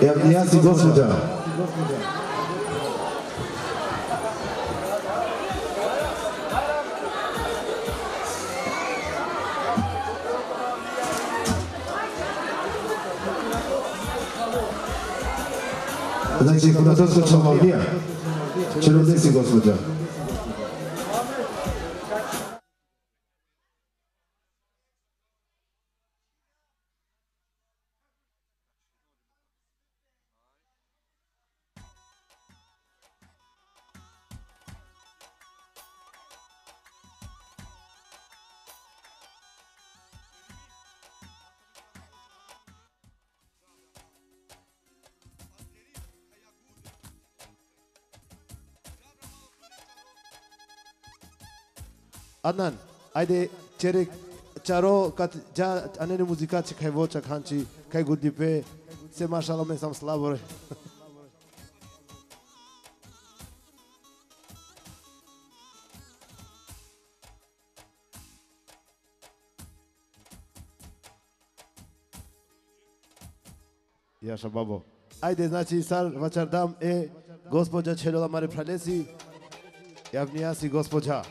Явняси Господа. Значит, куда тот скучал во мне, черудеси Господа. Adnan, aide cerek charo kat ja anene muzika ce kai voce kanci kai gudipe se mashallah me sam slavore. Яша бабо. Ајде, значи, сар вачардам е госпоđa Čelola Mare Pralesi, javnija si госпоđa.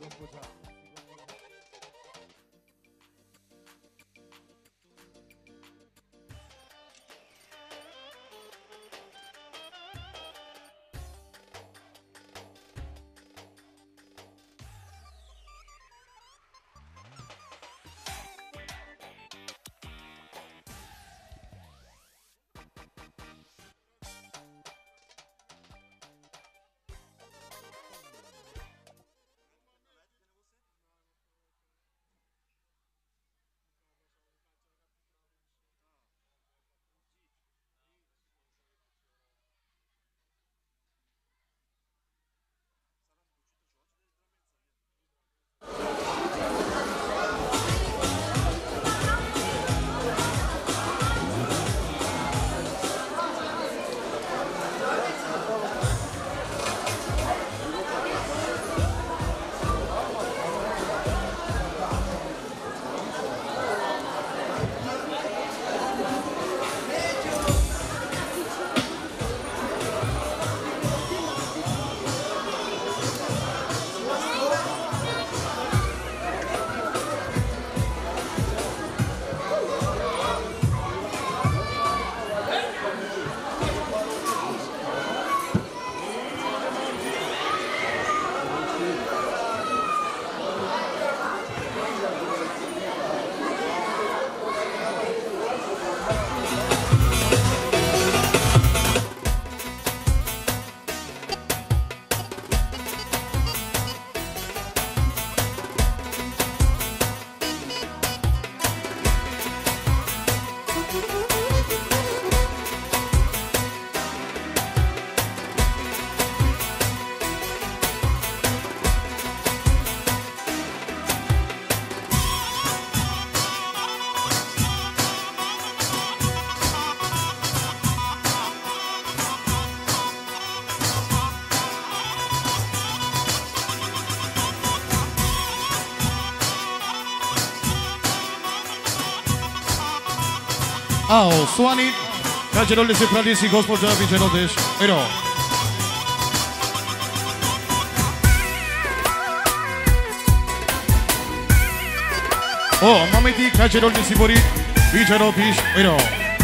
Ao, Suani, Kajerole se Pralesi, госпоđa Viđenodeš, Ero. O, Mameti, Kajerole se Borit, Viđenopiš, Ero.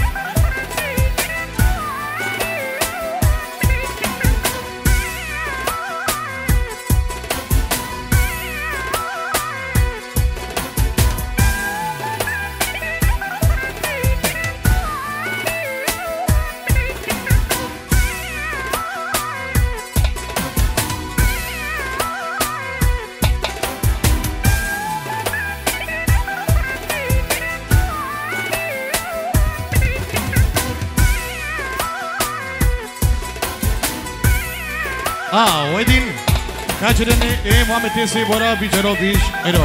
Ah, Wedin, Kajerene, Mameti se Bora, Viđenopiš, Ero.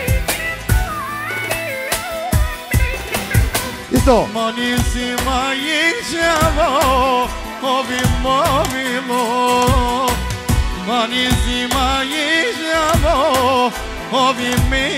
Isto. Manisi majićavo, ovimo. Manisi majićavo,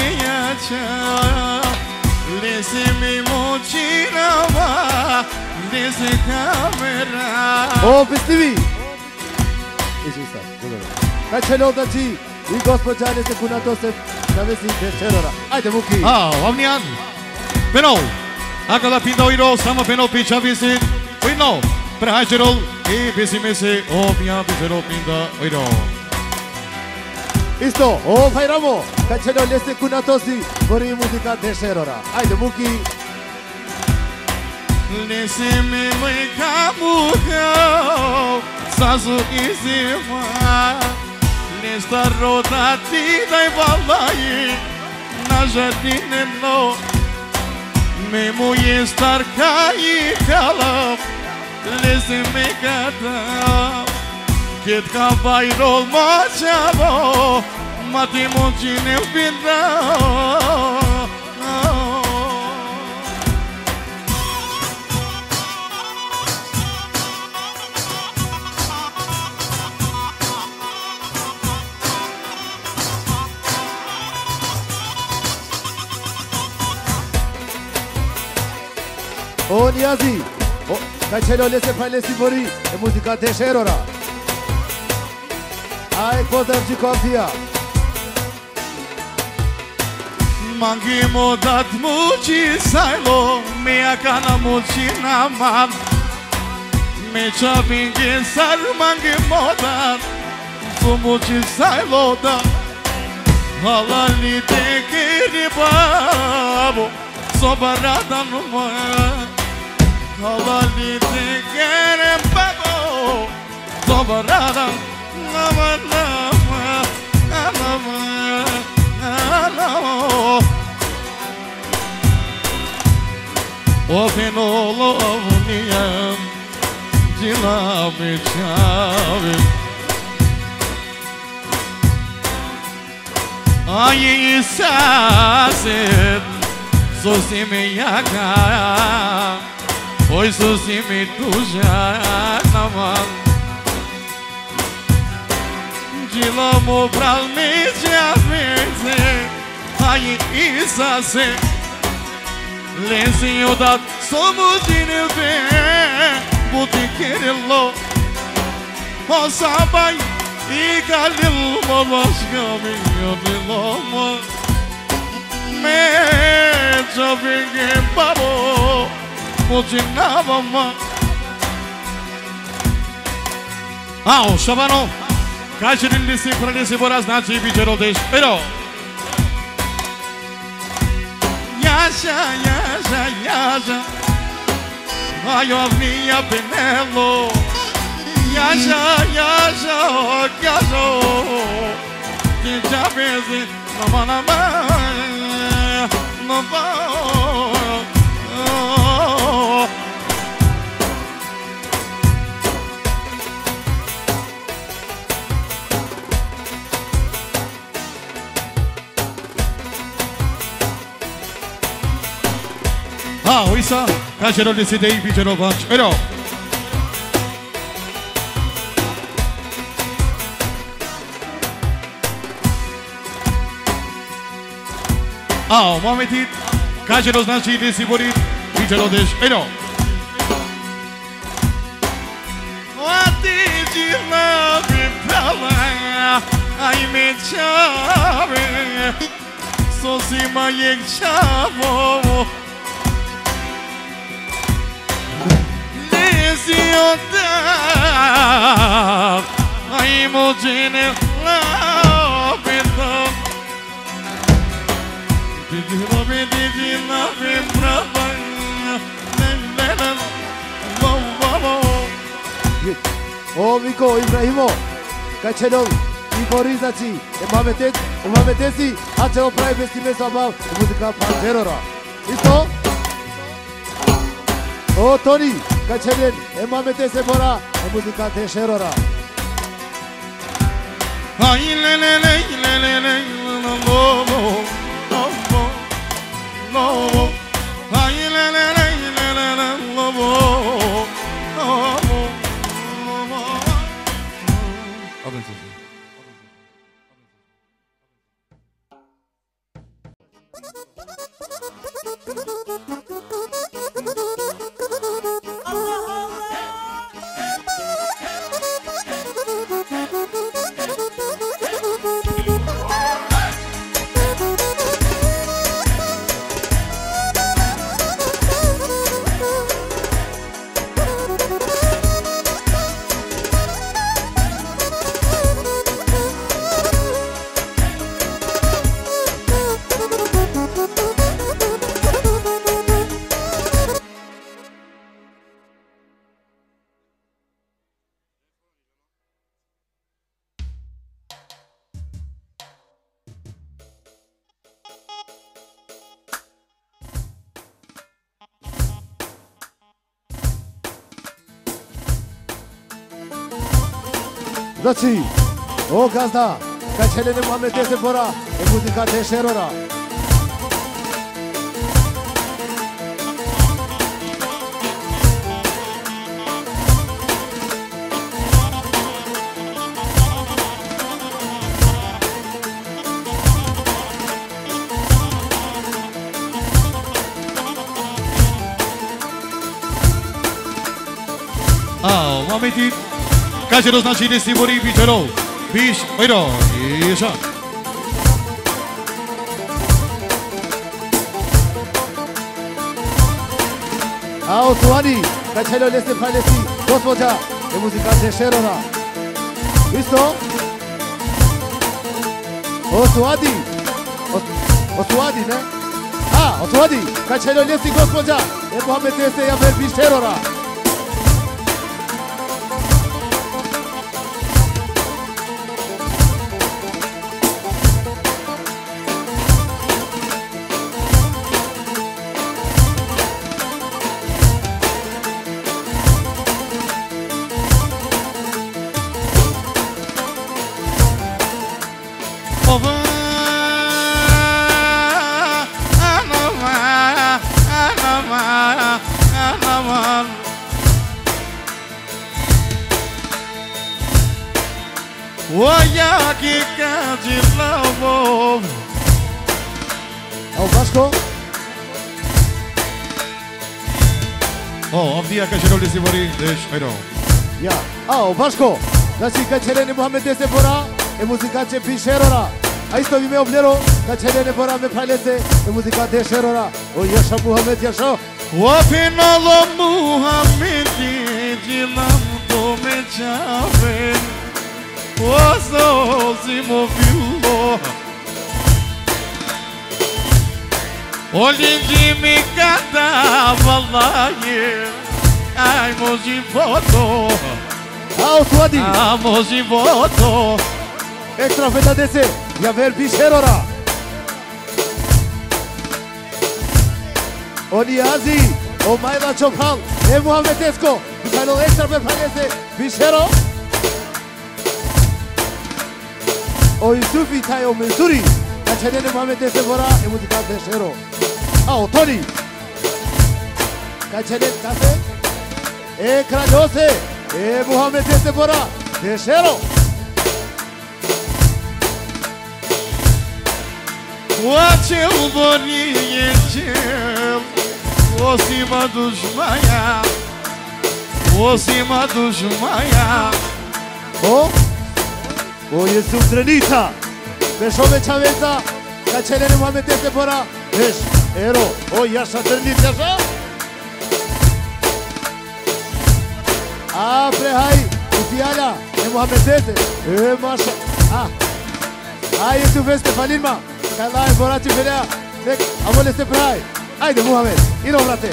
ovimijaća. Lesi mi moćinava, desde camera. O, Pistivi! Ești ăsta, ca celălalt i gospodjane se cunatose na vesi de cerora. Haide, Muki! Omnian. Penol. Acá la pinta oiro, sama penol picha visit. Uino. Prahajerol e besimese omnia bijerol pinta oiro. Isto, o, Fairamo! Ca celălalt este cunatosi vorbi muzica de cerora. Haide, Muki! Neseme mai camucau, sazu izima. Nesta rodati dai valai, na jardine no. Memo estar cai calam, neseme cadam. Ket cavairol machavo, matimocine pindao. O, Niazi! O, ca celălalt se failesi vorbi e muzica de cerora. Hai, pozdrav și confia! Mangimo dat muci sailo, mea cana muci naman. Me chavingin sar mangimo dat, su muci sailo da. Halali de kiribabo, sobarada numa. Halali de kiribabo, sobarada nama nama nama. O fenolo avniyam Cilame çavim Ay sasin Susimi yaka Oy susimi tuja naman Cilamo pralmi çavim Ay sasin Lenzinho da somos de neve Botiqueiro O sabai E galil Molas caminho de loma Me Javingue babo Motinava ma O Shabano Kaçırın lisi Pralisi Boraz Naci Bicerol Deş Pero Yaşa, yaşa, yaşa Ay ovnia penelo Yaşa, yaşa, yaşa Tinca bezi Nama nama Nama Uisa, Kajerol decidei Bijerol Vanch. Ero. Momentit, Kajerol znači desiborit Bijerol Desh. Ero. Ati jila biprala, ai me chave, sosima yek chavo. Ai mojene la peta Didi la brava O, Miko, Ibrahimo, ca celălalt i vorbi znači Mametesi, a ce o pravi vestime sau bau muzica pangerora. Isto? O, Toni, ca celălalt Mametese bora muzica de cerora. Ai le no no Ai le Allah Znači, o gazda, kad Helene Muhammed se bora, e muzika te šerora. Mameti, Kajeros znači ne stivori bičero, biš, ojro, iša. A osuani, kad Helene lese palesi, gospođa, e muzika te šerora. Isto? Osuadi, ne? A, osuadi, kad Helene lesi gospođa, e Muhammed se ja ver biš šerora. Avdija Kajeros ne stivori, biš, ojro. Ja, a Baško, znači kad Helene Muhammed se bora, e muzika će biš šerora. A isto vi me oblero, kad Helene bora me palese, e muzika te šerora. O yaşa Muhammed yaşa. Wafinalo Muhammedi, dilam do me čave, ozozi bilo. Olhinci mi kada vallahi, ajmo životo. A osuadi. Amo životo. Ekstra feta dese, ja ver biš šerora. Oni azi, o majda čophal, e Muhammed esko, Mikhailo ekstra ver palese, biš šero. O Yusufi taj o Mensuri, kad Helene Muhammed se bora, e muzika te šero. A o Toni, kad Helene kase, e kraljose, e Muhammed se bora, te šero. Açıl boriyecim, osima düşmaya, osima düşmaya. O Yusuf Drenica, Bešove Čaveza, kad Helene Muhammed se bora, Beš, ero, o yaşa Drenica yaşa. A prehaj, Ufiyala, e Muhammed se, e maşa, a Yusuf este falinma. Kalaj borači velja, nek amole se pravi. Ajde Muhammed, idemo brate.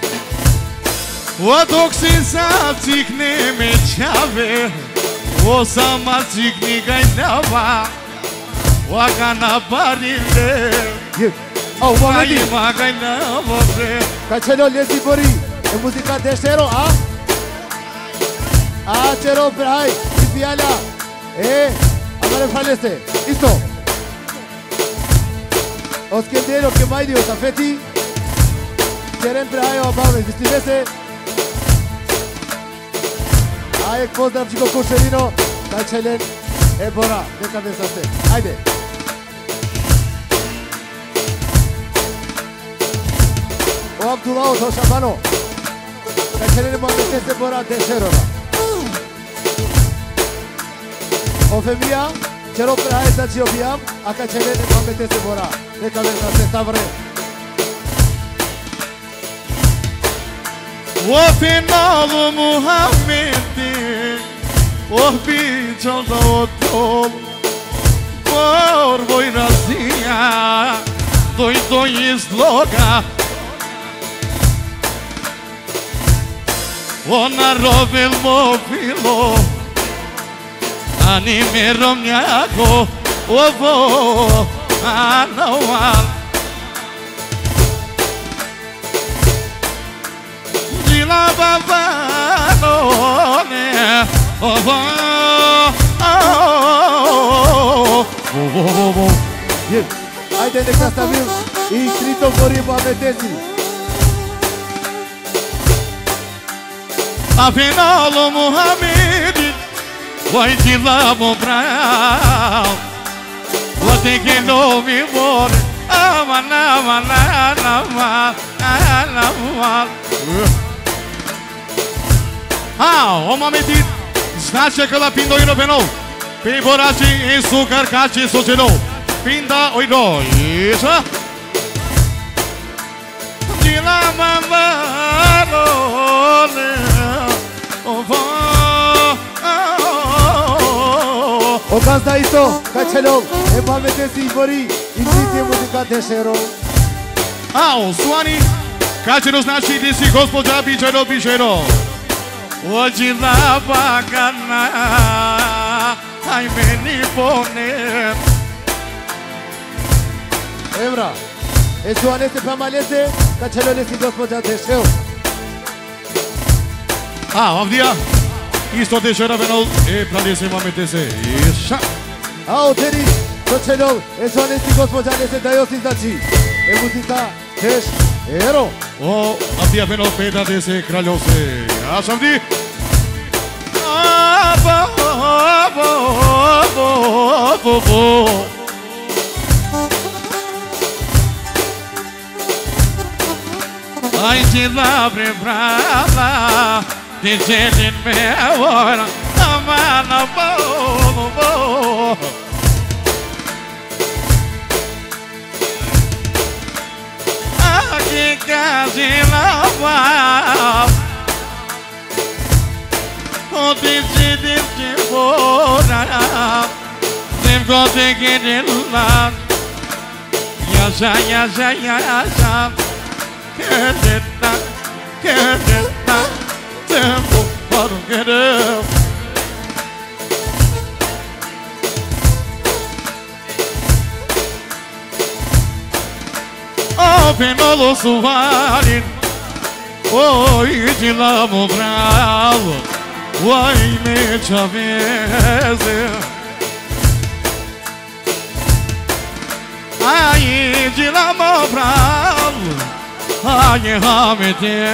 O dok si zacikne me čave, o sama cikni gajnava, o gana barile, Au Muhammedi, ima gajnava bre. kad Helene lesi bori, e muzika de šero, a? A čero prehaj, Ufiyala, amare falese, isto. O Skendero che mai dio tafeti, Teren prehajo obave, vistivese. Ajek pozdravčiko Kušerino, kad Helene e bora, neka ne zase. Ajde. O Abdullah to Šabano, kad Helene Muhammed se bora de šerora. O Femija, čero prehaje znači obijam, a kad Helene Muhammed se bora. Neka ne zase stavre. O finalu Muhammedi, oh bićal da otol, Borvoj razija, do izloga. Ona robil mobilo, ani merom njako, ovo, Anawal Jila Baba no ne Oba Haide de ca să avem Tritoforii Mohamedezi. Afinal Muhammed, vai te lá mobrar. Vou ter que não me embora. O Mohammed, znacie că la pindo iro penal. Pe boraci în sucar caci socelo. Pinda oiro, isa. De la mamalo. O gazda isto, Kacelov, e Mohamedezi Ibori, izvite muzika Dešero. Ao, Suani, Kačero znači ti si gospođa Bičero, Bičero. Ođi na bagana, aj meni ponem. Emra, e Suanese Pamalese, Kacelov si gospođa Dešero. Avdija, isto Dešera venol, pradese Mohamedeze, iša. Ao, Teri, Kacelov, e Suanese gospođa Dese Dajosi znači, e muzika Dešero. O, Avdija venol peda dese kraljose, aš Avdi. Ai te dá preparada, de gente meia amana boa. Aqui casina vai, onde te fora, nem consegue de lá. Ya. Querida, tempo para o querer. Oh, penolo suari, oi de lamo bravo, oi me chaveze. Ai de lamo bravo. Ai, Hamedeze,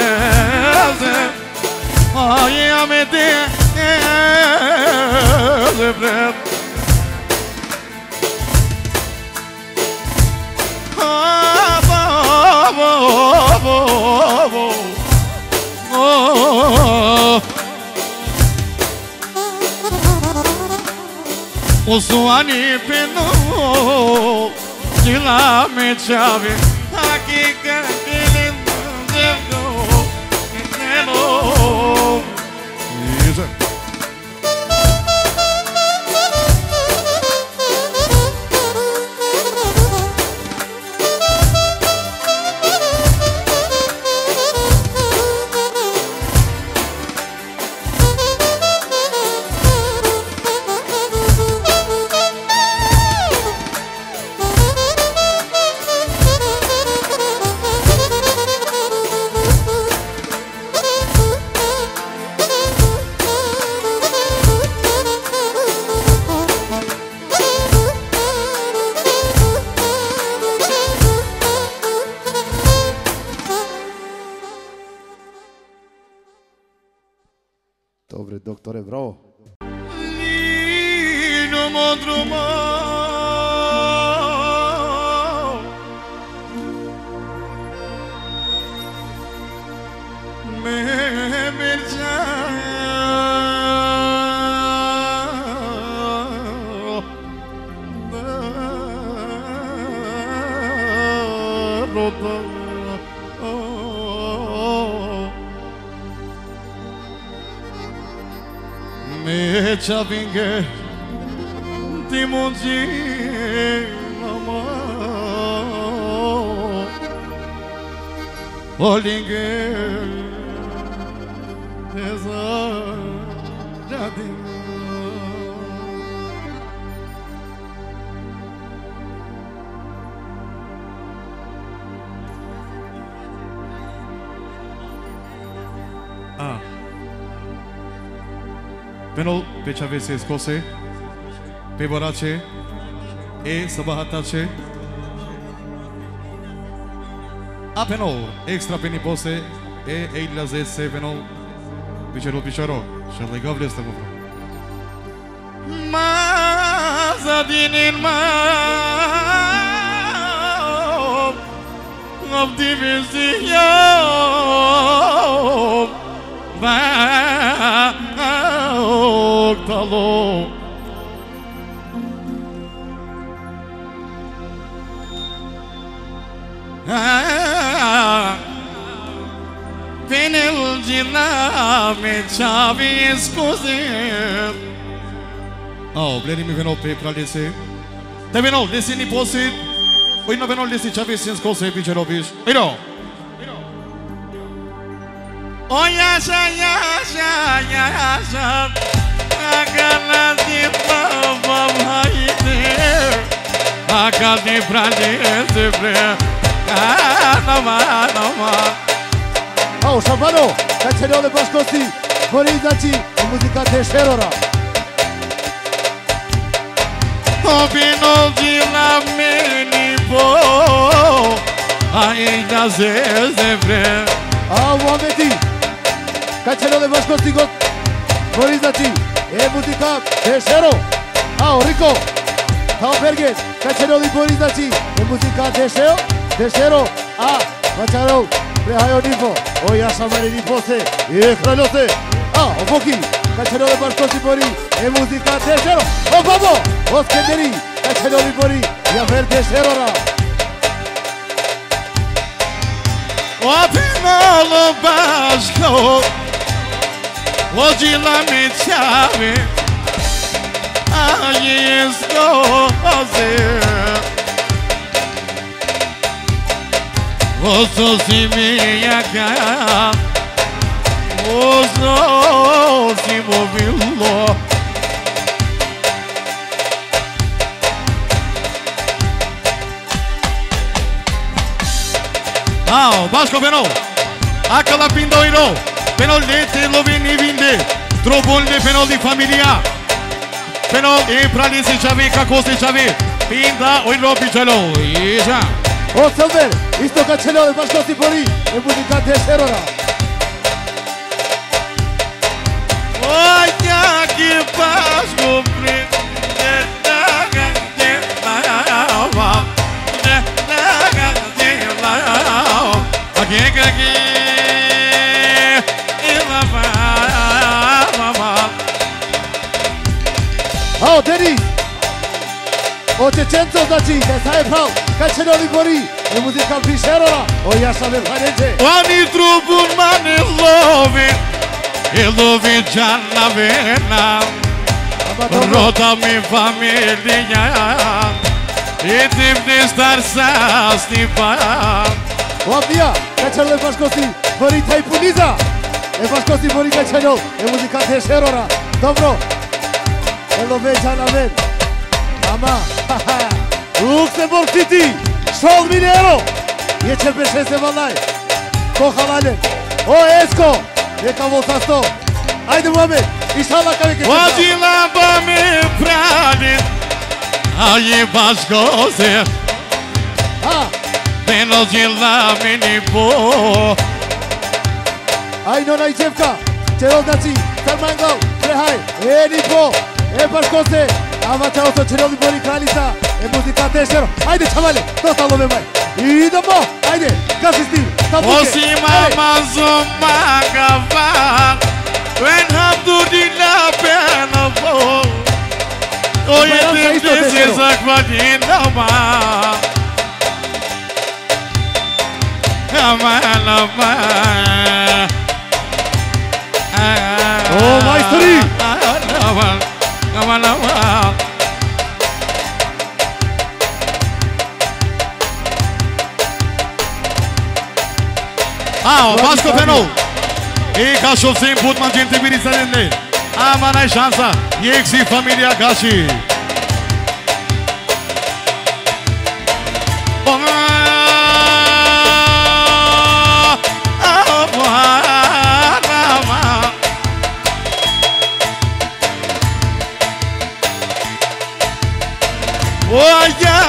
ai, Hamedeze, o Suani penou, de lá me chave, aqui canquele não entendo. Isso. Dobre, doktore, bravo. Lino modrumo me merja rota me chavinge timonji mama olinge eza jadi Venol, pe ce aveți să scose? Pevorace, e Sabahatace, Apeno, extra penipose, e Eilaze Seveno, Pichero, shall I go bless the movie? Mazadinin ma of division Talo Penel giname chavi scusi Oh, bledi mi veno pe pralese. Te veno lesi ni posit. Oi no veno lesi chavi sin skose bicherovish. Iro. Oh ya sha. Agala di baba haide. Agala di pralese bre. Nama. Oh, Șabano, Cacerole Bașcosti, Borizaci, muzica de Șerora. Obino de la menipo Ainda zezevre Ah, oameni, Cacerole Bașcosti, Borizaci, e muzica de Șero. Ah, Rico, Tau Berget, Cacerole Borizaci, e muzica de Șero. Ah, Macarou, Prehaio Nipo, o Iașa Mare Nipose, e Hrănote. Ah, o Fochi, Cacerole Bașcosti, Bori, e muzica de Șero. O Babo, o Schenderi, Cacerole Bori, ia verde Șerora. Opinolo Bașco Ogi la meciave Ai scoze Oso si mia ca Oso si movillo Ah, Bașco veno Acala pindoiro Penol lete lo vinde Trobul de penol di familia Penol e pralisi chavi Cacoste chavi Pinda oiro pichelo Ija O Silver, isto Cacerole Bașcosti, Bori, e muzica de Șerora. Olha que Bașco Ao, Denis! O Cecențo, Daci, de stai prau, Cacerole Bori, e muzica de Șerora. O Iașa me farece. Oni trupul mane lovi E lovi gianna vena Rota mi familia E timp de star sa stipa Oamnia, Cacerole Bașcosti, Bori, tai puniza. E Bașcosti, Bori, Cacerole, e muzica de Șerora. Dobro, e loveța la ven. Ama, haha, Luxemburg City, Sol Minero. E ce peșese valai. Cohalale, o Esco, e ca voltasto. Haide, oameni, inshallah care că Ogi la bame prade Ai Bașcoze Ha, Penogi la menipo ai nona Icevca, Cerol Daci, Salmangal, Prehai, e Nipo, e Bașcoze. Avați auto Cerol Bori Kraljica, e muzica de Șero. Haide, čamale, dosta love mai. Idemo, haide, gasi stil, tabuke. Osi mama zoma gava When hamdulillah penavo Oye tendese zakvadina ma Amalama Oh, maestri! Amalama Ah, Bașco Penol E ca șofței put magente birița de ne Ama n-ai șansa Exi familia Gași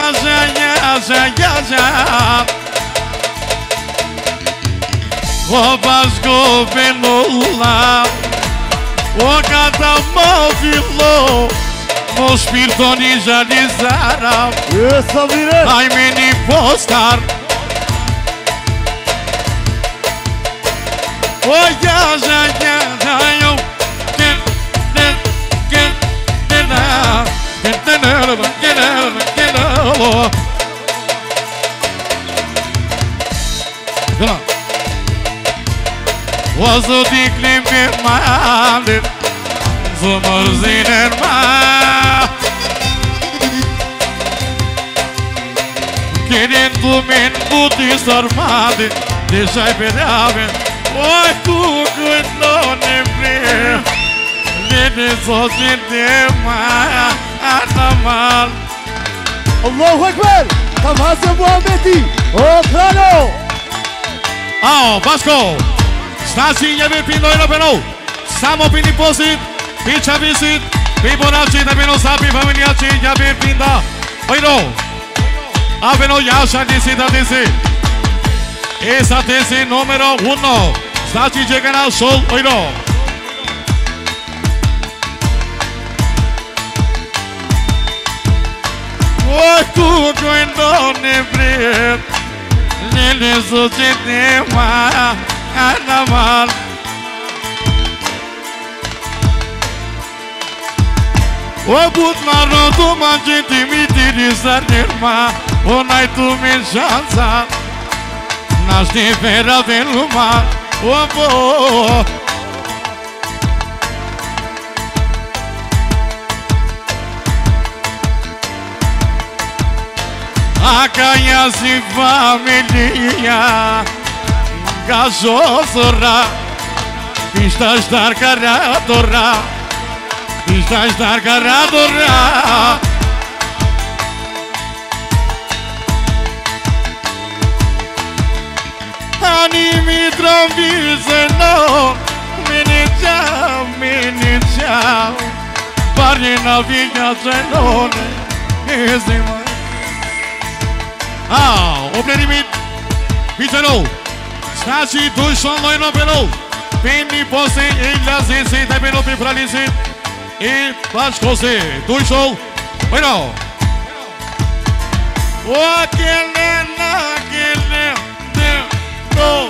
O Vasco Penula, o cada móvil, no espírito nijalizara. Isso, Vire! Ai meni postar. O was o diklim bir malir zumur ziner ma Querem tu men budi sarmade deixai perave oi tu no nebre nene sozi dema anamal Allahu Ekber! Kavazı Muhammedi! O kralo! Ao, Vasco! Stasi je vypíno i robenou. Samo pini posit, piča visit, pibonači da bino sapi familiači, ja vypínda. Ojno, a bino jaša disi da disi. Esa tesi numero 1. Znači llega na sol, ojno. Oj, kuko je do nebred, nene soće nema. Anamal O butlarno tu manjeti mi tiri sarnirma Onaj tu mi šansa Naš ti vera veluma O bo Aka ja si familija Gazozora Pista estar caradora Pista estar caradora Animi tramvise no Mini ciao Parina vigna cenone Ezima Oplenimit Vitano Znači, dušo lojno bilo, peni posi i lazici, da bilo bi pralici i pačko si, dušo lojno. O kele na kele, no,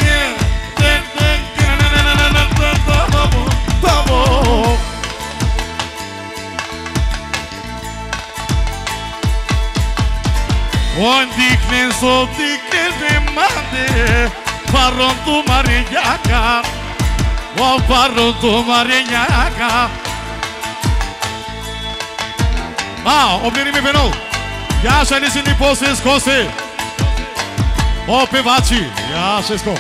on dikne so dikne de mande Parron tu mariñaca, o parron tu mariñaca. Oblenimi penal. Ja se nisi ni posle skose. O pevači, ja se sko.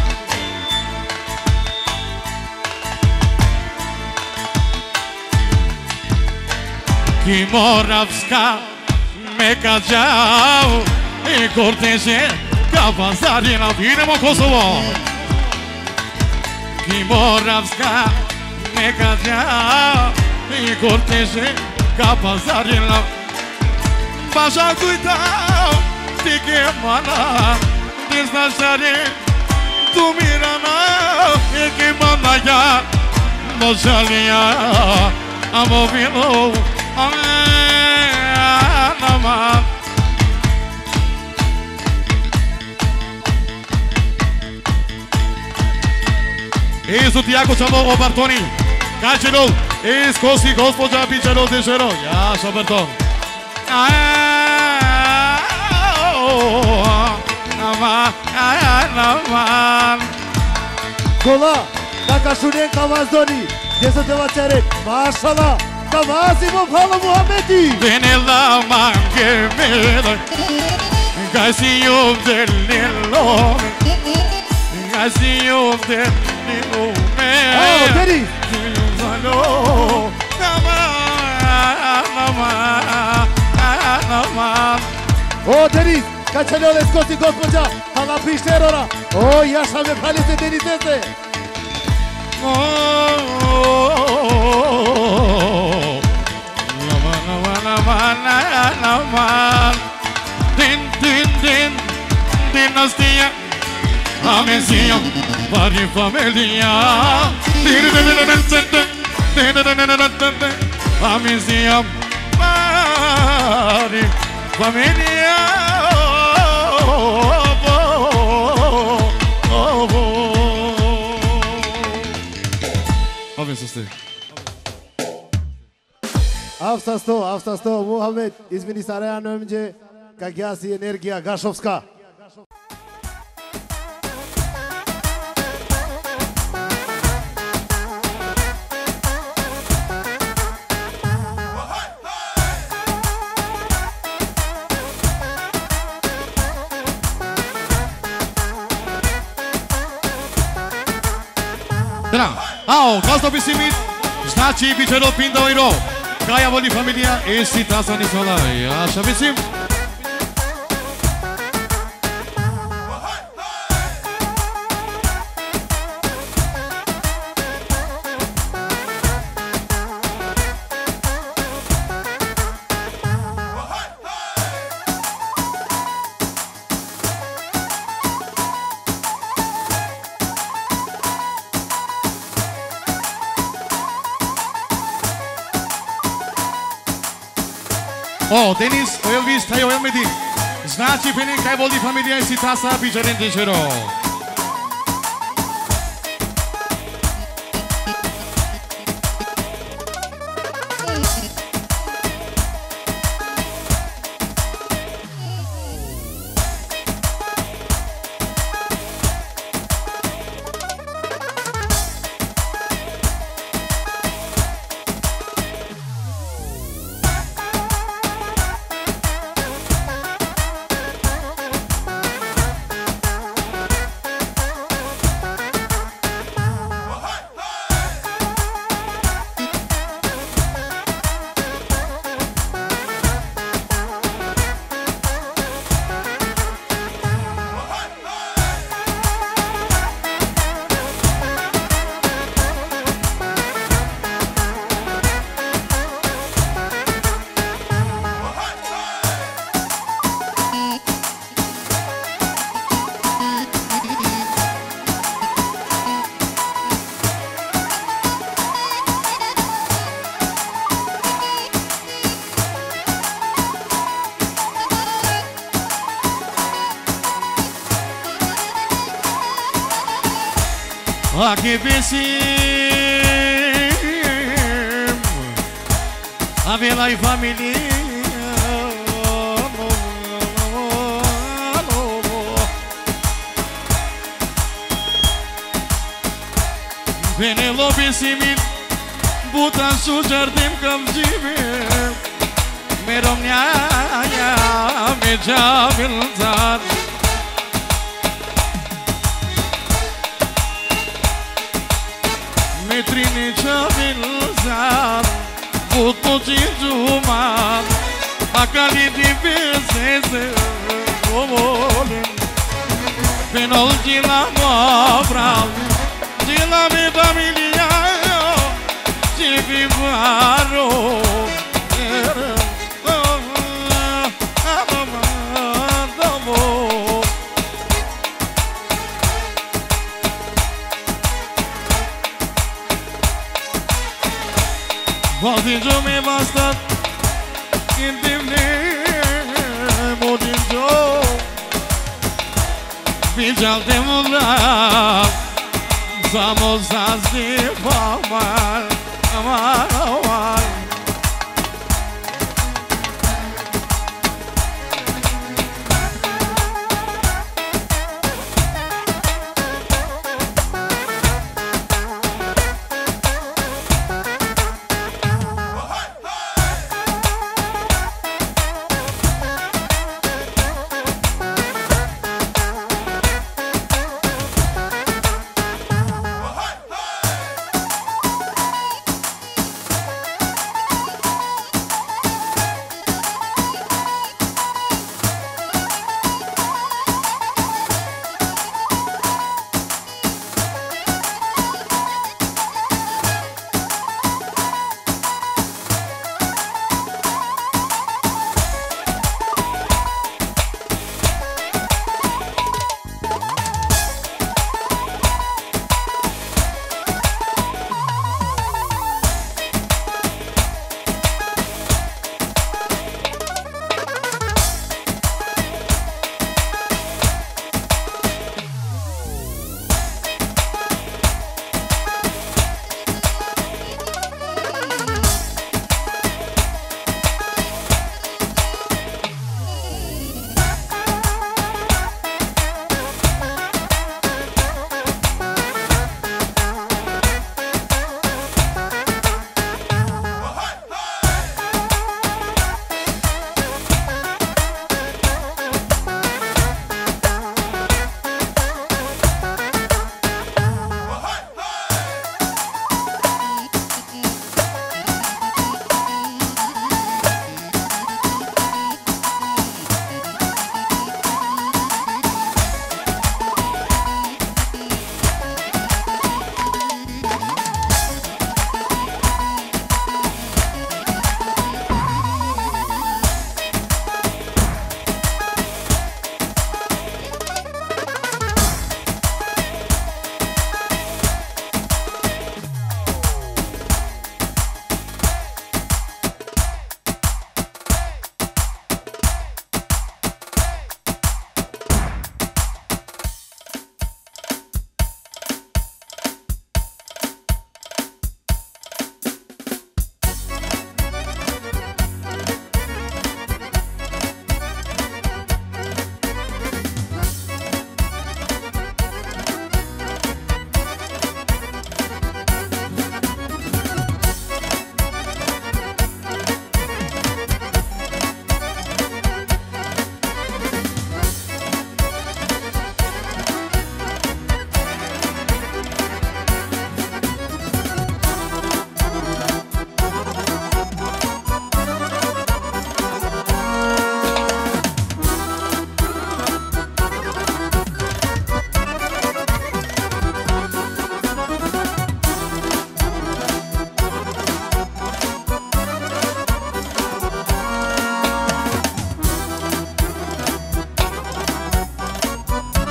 Ki Moravska me kađao i korteže Kapazarina, idemo Kosovo. Ki Moravska nekad ja i korteže Kapazarina. Paša kuita ti kemana ti znašari tu mirana i kemana ja možalija amo vino nama. Isto Tiago Čavo Obartoni, Kačinov, iz Kosi gospođa Pičanov Dešero, ja Šoberton. Kola, kaka šunjen Kavazdoni, gdje su te vačere, mašala, Kavazimo Palo Muhammedi. Venela mange mele, Gazijom delilo, Gazijom delilo me. Deri. O, Denis, kad će ne skosti gospođa, hala pišterora. O, jaša me pralice Denisese. mal. Din dinastia, amnesia, vari familia. Amnesia, vari familia. Avem să stai. Avsta sto, Muhammed, izmini Sarajevo önce Kagiasi Energia Gaszowska. Ao, Costa Pissimit, znači bićero Pindo i Ro. Kaja voli familija, esi tasa nisola. Așa Pissim. O, Denis, o Elvis, taj o Elmedin. Znači, pene kaj voli familija i si tasa bićeren dečero. Aqui Pissim, a vila e família. Penelope Simin, buta sujardim kamjibe. Meromnya ya mejabil zar. Metrini çabil zar, butlu cincuman, akali di bezeze ovolem. Penol gila mobral, gila mi familia, cibi varo. Vodinjo me bastat, intimne vodinjo, bijal temular, samo zazdi famal, amal amal.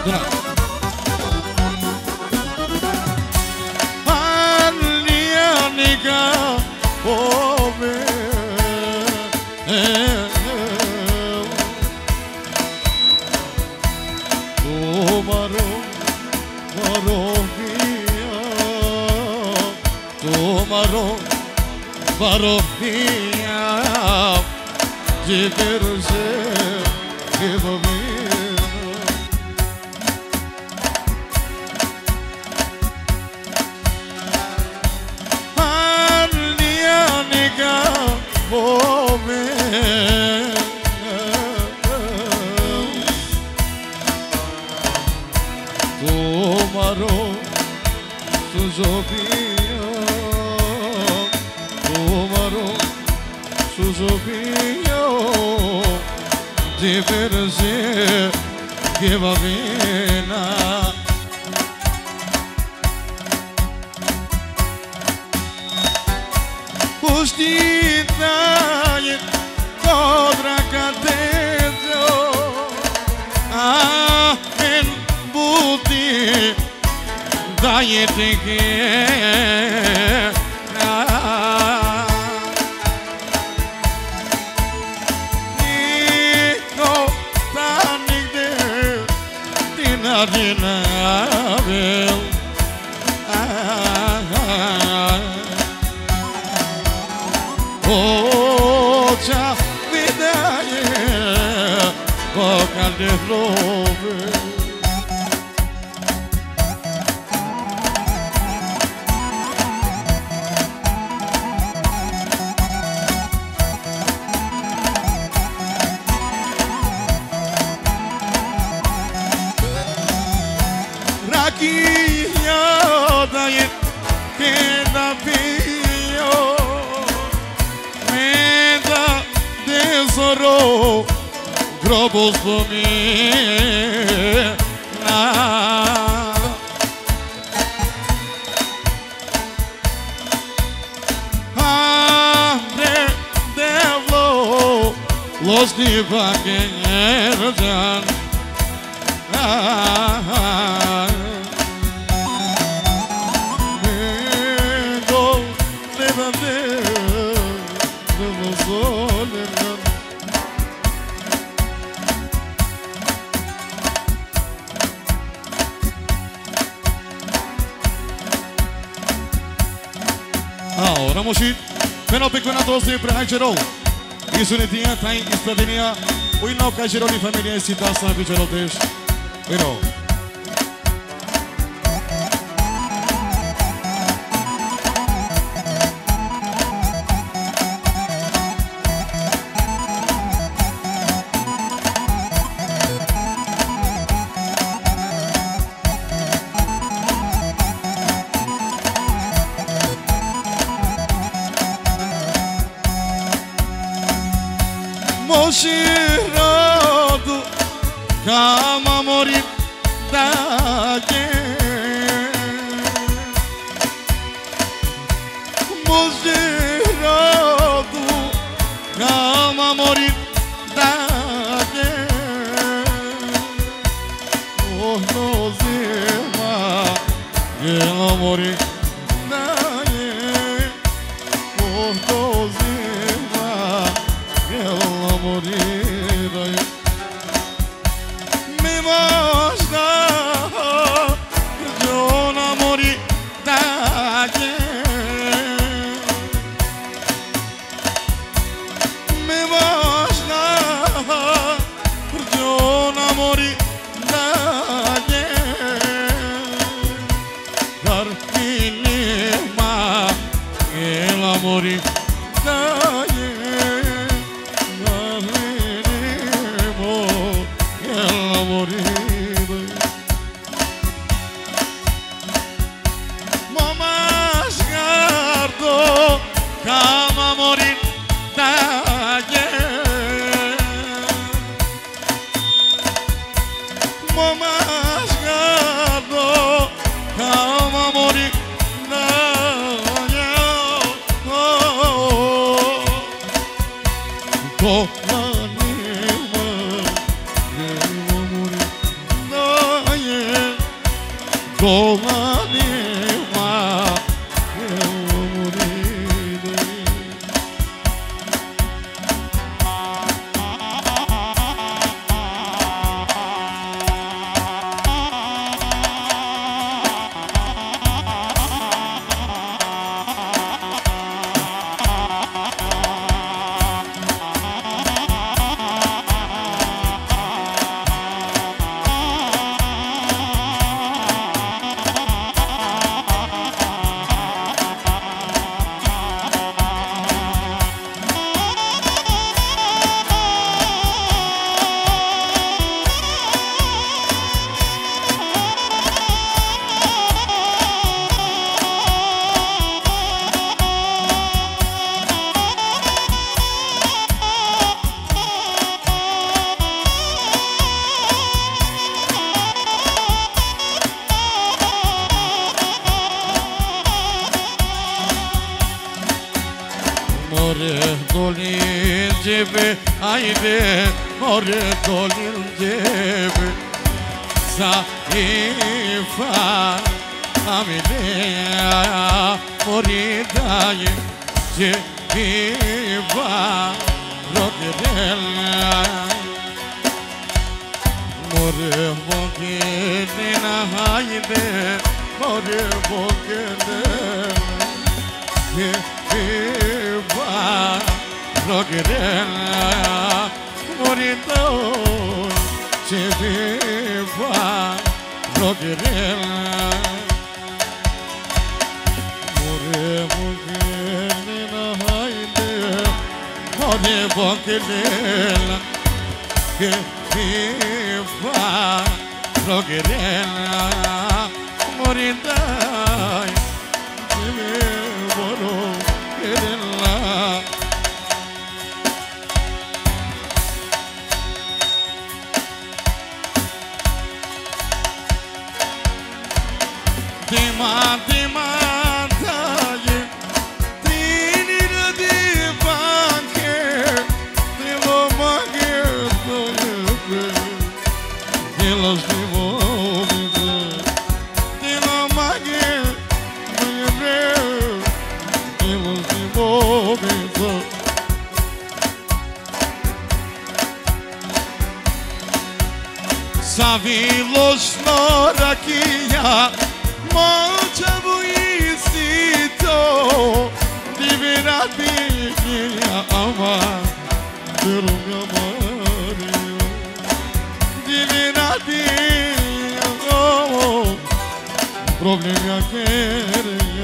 Ramoshit, pero pecona 12 para Hajero. Isso ne tinha, tá em Estadenia. O Inau Hajero de família cita sabe Hajero Desh. Pero Moshirado Kama morir dage Moshirado Kama morir dage Oh no zema Kama morir dage Oh no zema Kama morir dage Me basta yo na morir dage Me basta yo na morir dage Dar inima el amor dage Dar inima el amor Mamas gardo kama morir dage Mamas gardo kama morir dage Oh, anima el amor dage Dolanima eu murid. Dolin cebe, haydi more dolin cebe. Zaifa amile moridayı cebiva rodirel. More bogedina haydi more bogedina. Viva Rogerella Morito Che viva Rogerella More Bogelina Haide More Bogelina Che viva Rogerella Morito Dima taye trinira di banke dilo mage toye dilos divo dilo mage toye dilos divo Savilos norakia Mocha buisito Divina minha alma Pelo meu Mario Divina minha alma Problema querer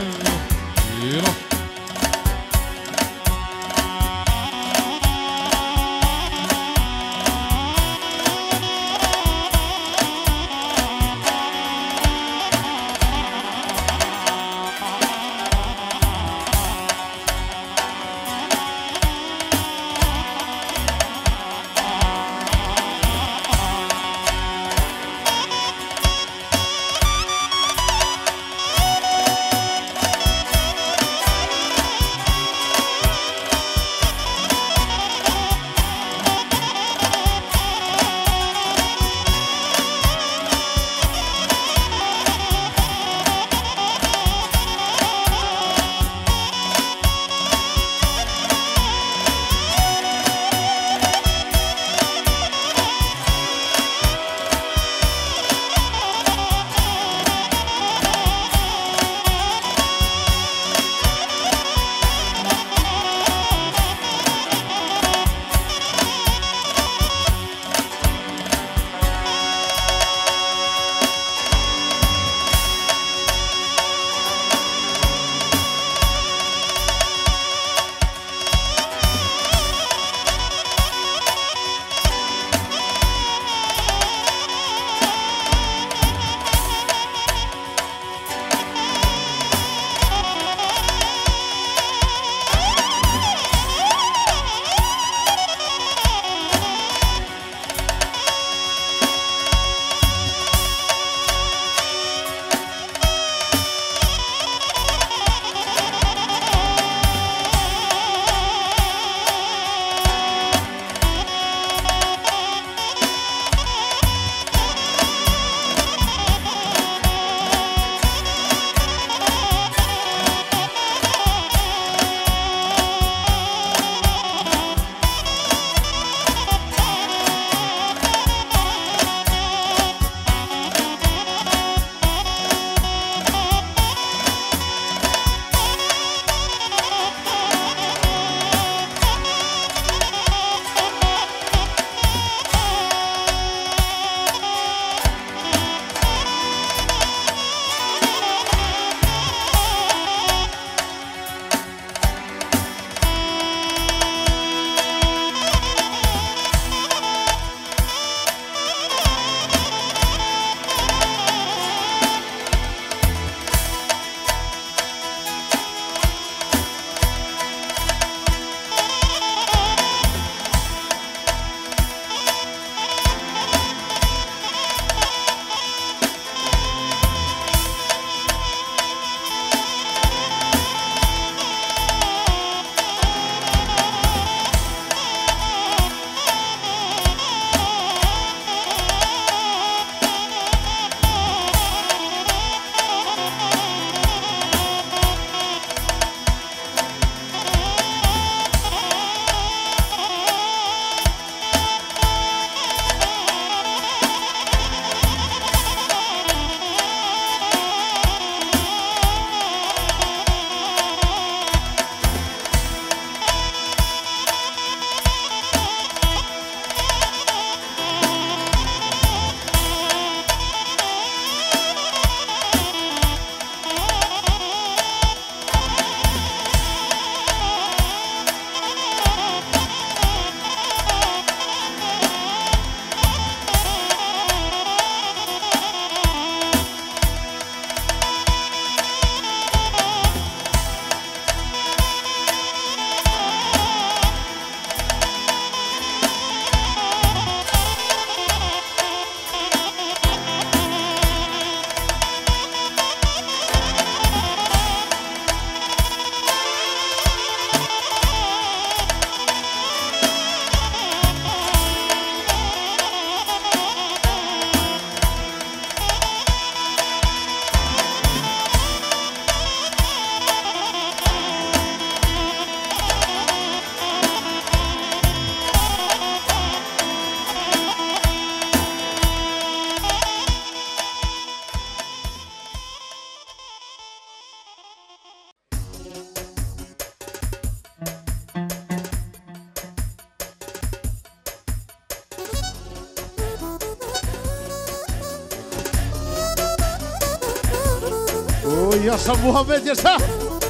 O yaşa Muhammed yaşa.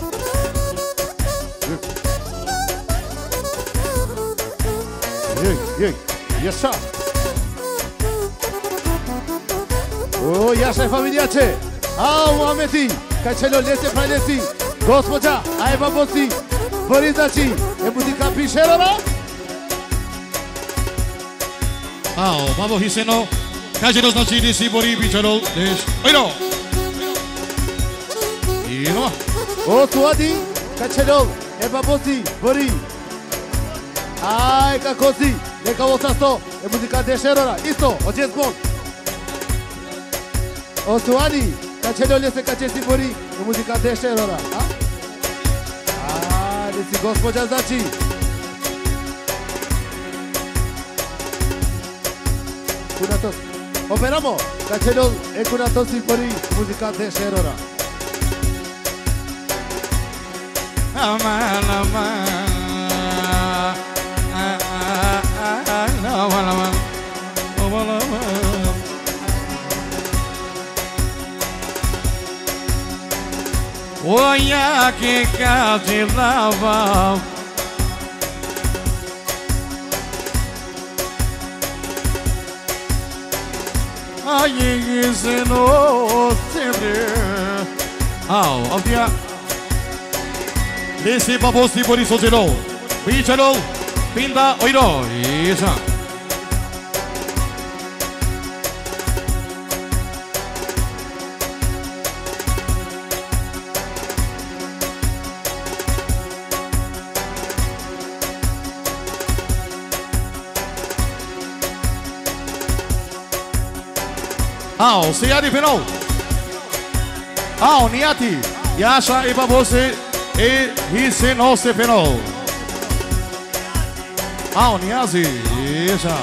Yaşa. O yaşa familiace. Au Muhammedi. Kaçelo lese failesi. Gospođa, aj babosi. Borizaci. E muzika pišerora. Ao, babo Hiseno, kaže do znači gdje si bori bičarol, deš, ojno! Ino! O suadi, kačelol, e babosi, bori. Aj, kako si, neka osasto, e muzika dešerora, isto, ođe zbog. O suadi, kačelol je se kače si bori, e muzika dešerora, a? A, gdje si gospođa znači. Kunatos. Operamo. Kačelol e kunatos i bori muzika dešerora. Aman, aman. Aman, aman. Aman, aman. Oja que cati lava. Ai, se no sempre. Au, avia. Desi babosi boriso zero. Bicharo, pinda oiro. Isa. Ao, siadi penal. Ao, niati. Yasha e babose e hisse nosse penal. Ao, niazi. Yasha.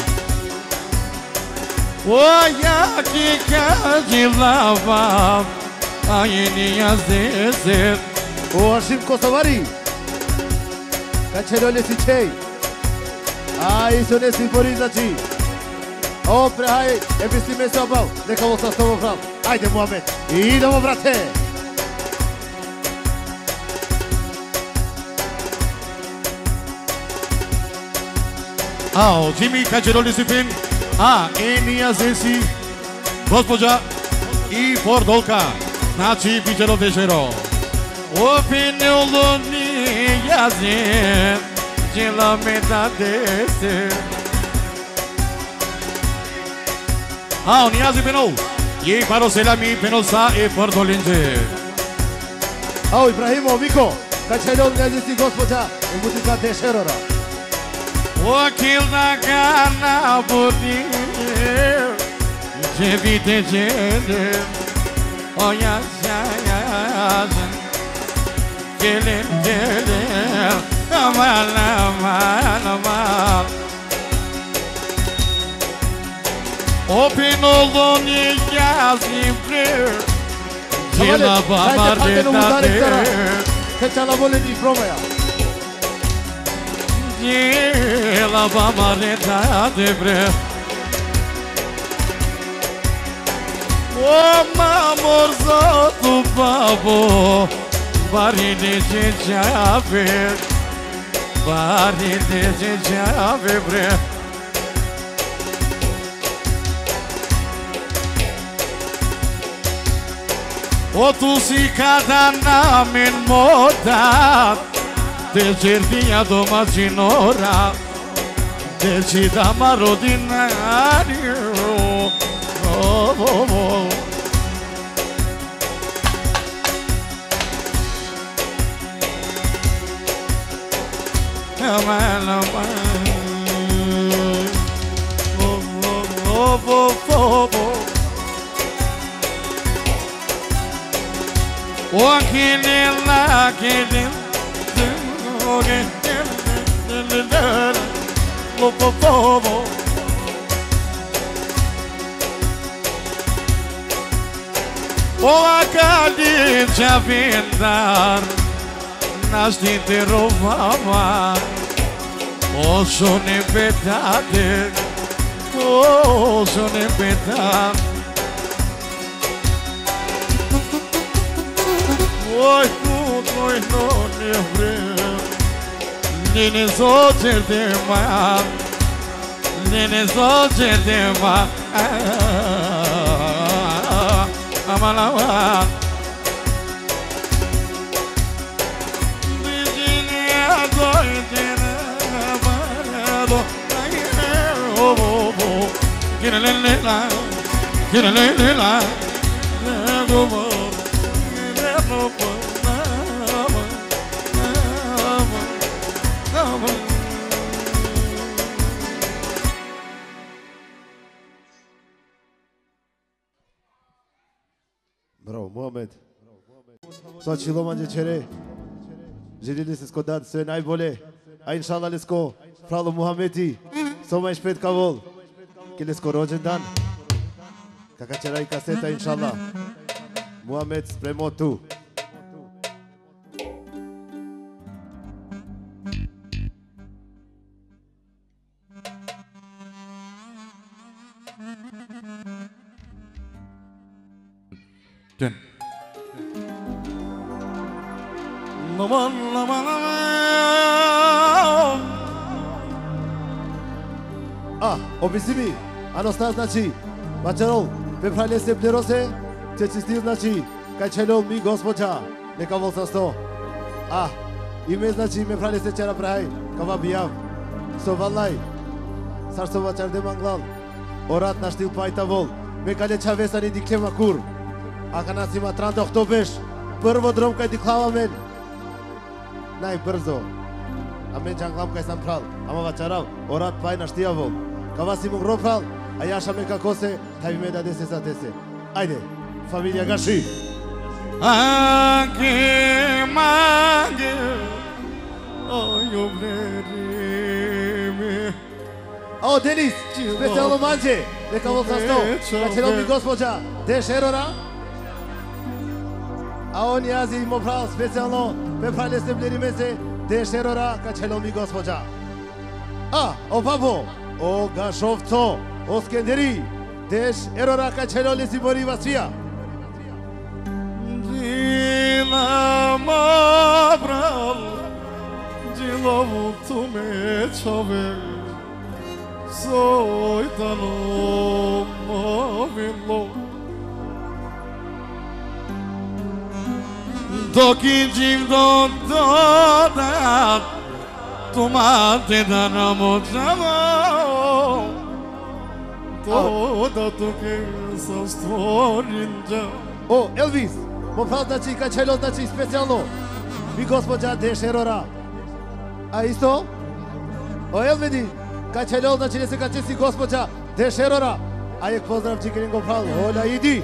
Oia que cade lava. Ai, niazi. O Arshim Kosovari. Kačelol je si čej. Aj, su ne si borizaci. O, prehaj, e mislime se obav, neka ovo sa tobom prav. Ajde, Muhammed, idemo, brate! Ao, Jimmy Kačerol disciplin, a Enija Zesi, gospođa i Fordolka, znači Bičero Dešero. O penelo ni jazim, djela me da dese. Ao, niazi penol, jej paro selami penol sa e Fordolinđe. Ao, Ibrahimo, Miko, Kačelol ne si gospođa i muzika dešerora. O kilda gana budi, cevite cede, o yaşa, gelin gelin, aman aman aman. O penolon yazim pre, cela bamardetate. Seçala volen ifromaya. Cela bamardetate pre. O mamor zatu babo, bari de cecave, bari de cecave pre. O tu si cada namen moda, te cervia domacinora, te ci dama rodinario. Oh, oh, oh. Aman, aman. Oh, oh, oh, oh, oh. Walking in like it in O acadi ce-a vindar Naști te rovava O sune petate O sune petate Oj, noi nu ne vrem. Nene zocer de ma, nene zocer de ma. Amalawa. Get a little line, get a little line. Bravo, Mohamed. Soči Lomanje Čere. Želili se skodati sve najbolje. A inšallah lesko, Fralo Muhamedi. Soma je špet kavol. Kilesko rođendan. Kaka će raj kaseta, inšallah. Muhammed spremo tu. Ten. Laman, laman, laman. Obisimi, Anostas znači, Bačarol, Pepralje se plerose, će čistil znači, kaj čelol mi gospođa, neka vol sa sto. Ime znači, me pralje se čera prahaj, kava bijav, so vallaj, sarso bačar de manglal, orat na štil pajta vol, me kalje čavesani diklema kur, a kanas ima 30 oktobeš, prvo drom kaj diklava men, najbrzo, a men čanglam kaj sam pral, ama bačarav, orat paj na štija vol, kava si mu gropral, a jaša me kako se, taj me da dese sa dese. Ajde, familija Gaši. Anche mange, oj oblerime. O, Denis, specijalno manđe, neka vol sa sto, da će nam mi gospođa, de šerora. A on jazi imao prav, specijalno, pepralje se blerime se, de šerora, kad će nam mi gospođa. O babo, o Gašovco, o Skenderi, deš erora kad će nam si boriva svija. Dilama bral, dilovu tu me čove, sojtano movilo. Dok iđim do dodat, tomate da nam odžavao, to da toke sam stvorim džav. O, Elvis, mo prav znači kad će nam znači specijalno, mi gospođa deš erora. A isto? O, Elvedi, kad će nam znači ne se kad će si gospođa deš erora. A jek pozdrav čikeningo prav, hola idi.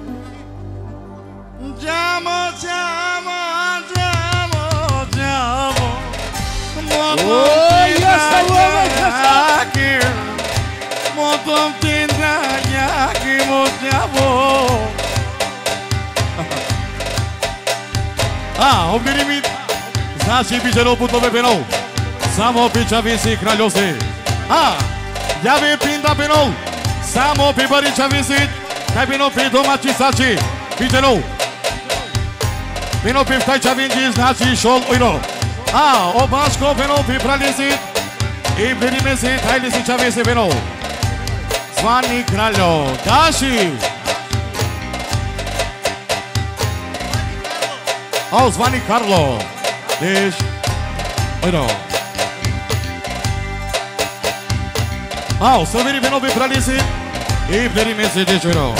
Džamo, džamo, džamo, džamo. Motom ti dragaki mođavo. Obdiri mi, znači biće roputove penol. Samo pića visi kraljose. Ja bi pinda penol. Samo pibarića visit. Kaj penol pi domaći sači. Biće nol. Penol pi vtajća vinđi znači šol ujno. Obaško penol pi praljesit. I berime se tajli si čave se penol. Zvani kraljo Gaši. Zvani Karlo. Deš. Ojno. Srbiri penol pi praljesit. I berime se deš ojno.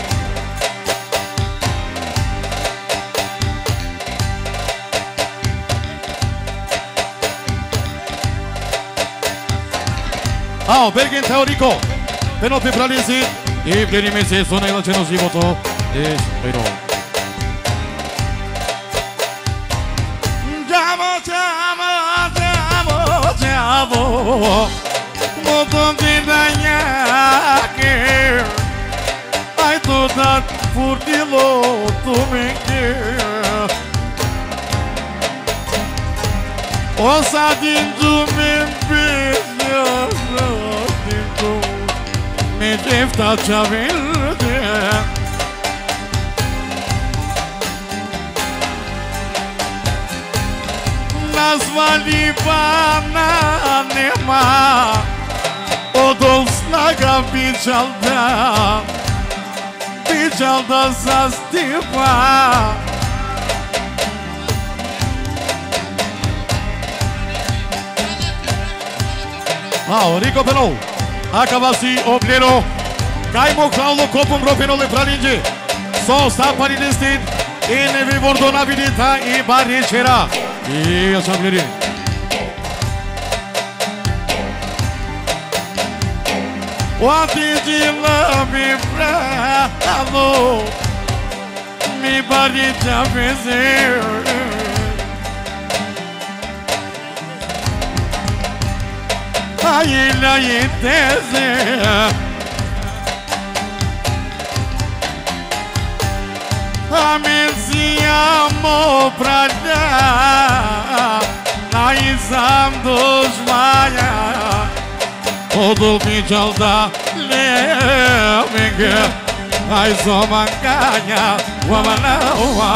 Bergen Teorico, penol pi praljesit. I berime se so najlačeno životo. Deš ojno. Motom ti danjake, aj to dat furtilo tu menke. Osadim tu men bezja, osadim tu me defta čavelde. nazvali bananima Odol snaga bičalda zastiva Rico Penou Acabasi oblero Caimo Claulo Copum Ropenole Pralinge So Sapari Listin E vi Vordonabilita e Baricera E așa vleri Oatigila mi bravo Mi Baricea vezir Aila iteze Amenziamo prada Naizam dos maia Odul picalda lemenge Ai zomanganya Wamanawa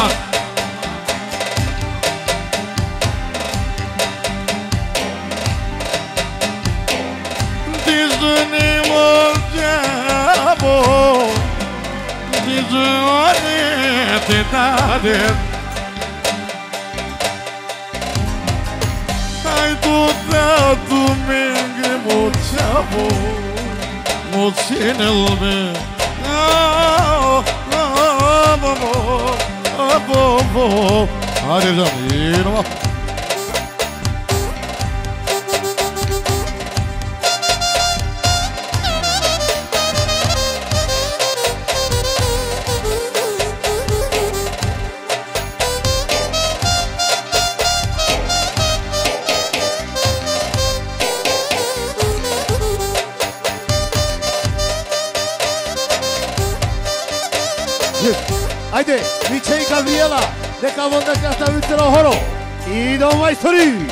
Dizunimo diabo Dizune te dade Ai tu menge mochavo Mochinelbe Hadi canım Haydi, Michei Gabriela, de Cavonda Casta Victor Horo, y Don Maistori.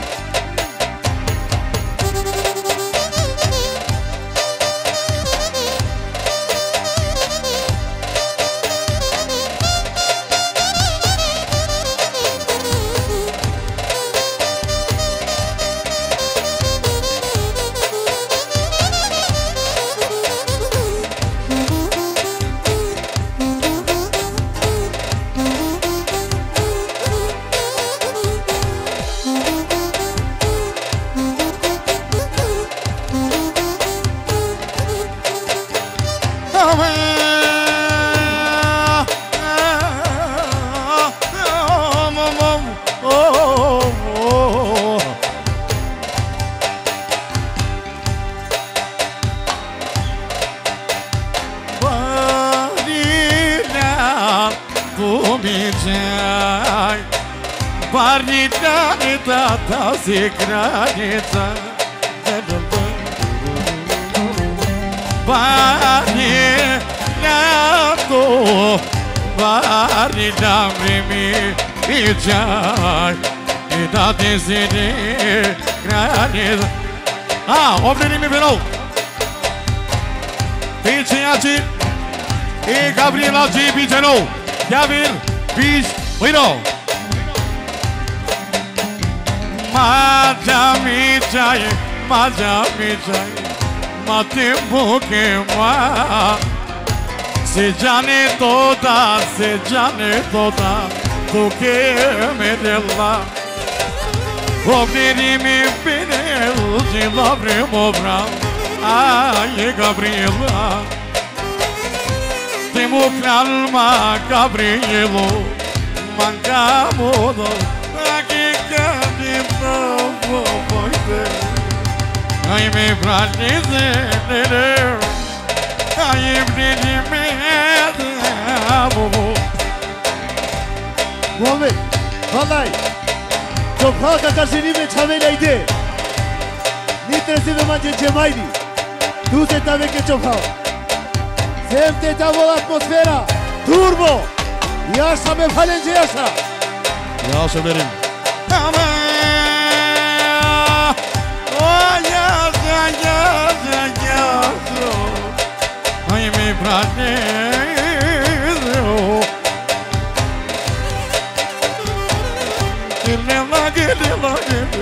Se granița Bari da vremi I ceai I da de zile granița Oprenim pe nou Piceaci E Gabriela G. Picenou Chiavir Pici Uino Maja mi chai Mate buke ma Se jane toda Tu che me della Obrimi pinel De lavremo bram Ai Gabriela Temo calma Gabrielo Mancamo Ai me pratize Ai me Muhammed, vallahi Toprağa kakasini çavela ide Nitresi ve mance cemaydi Tu se tave ke toprağa Semte tavol atmosfera Turbo Yaşa me falence yaşa Yaşa benim Ai me pratize Gidela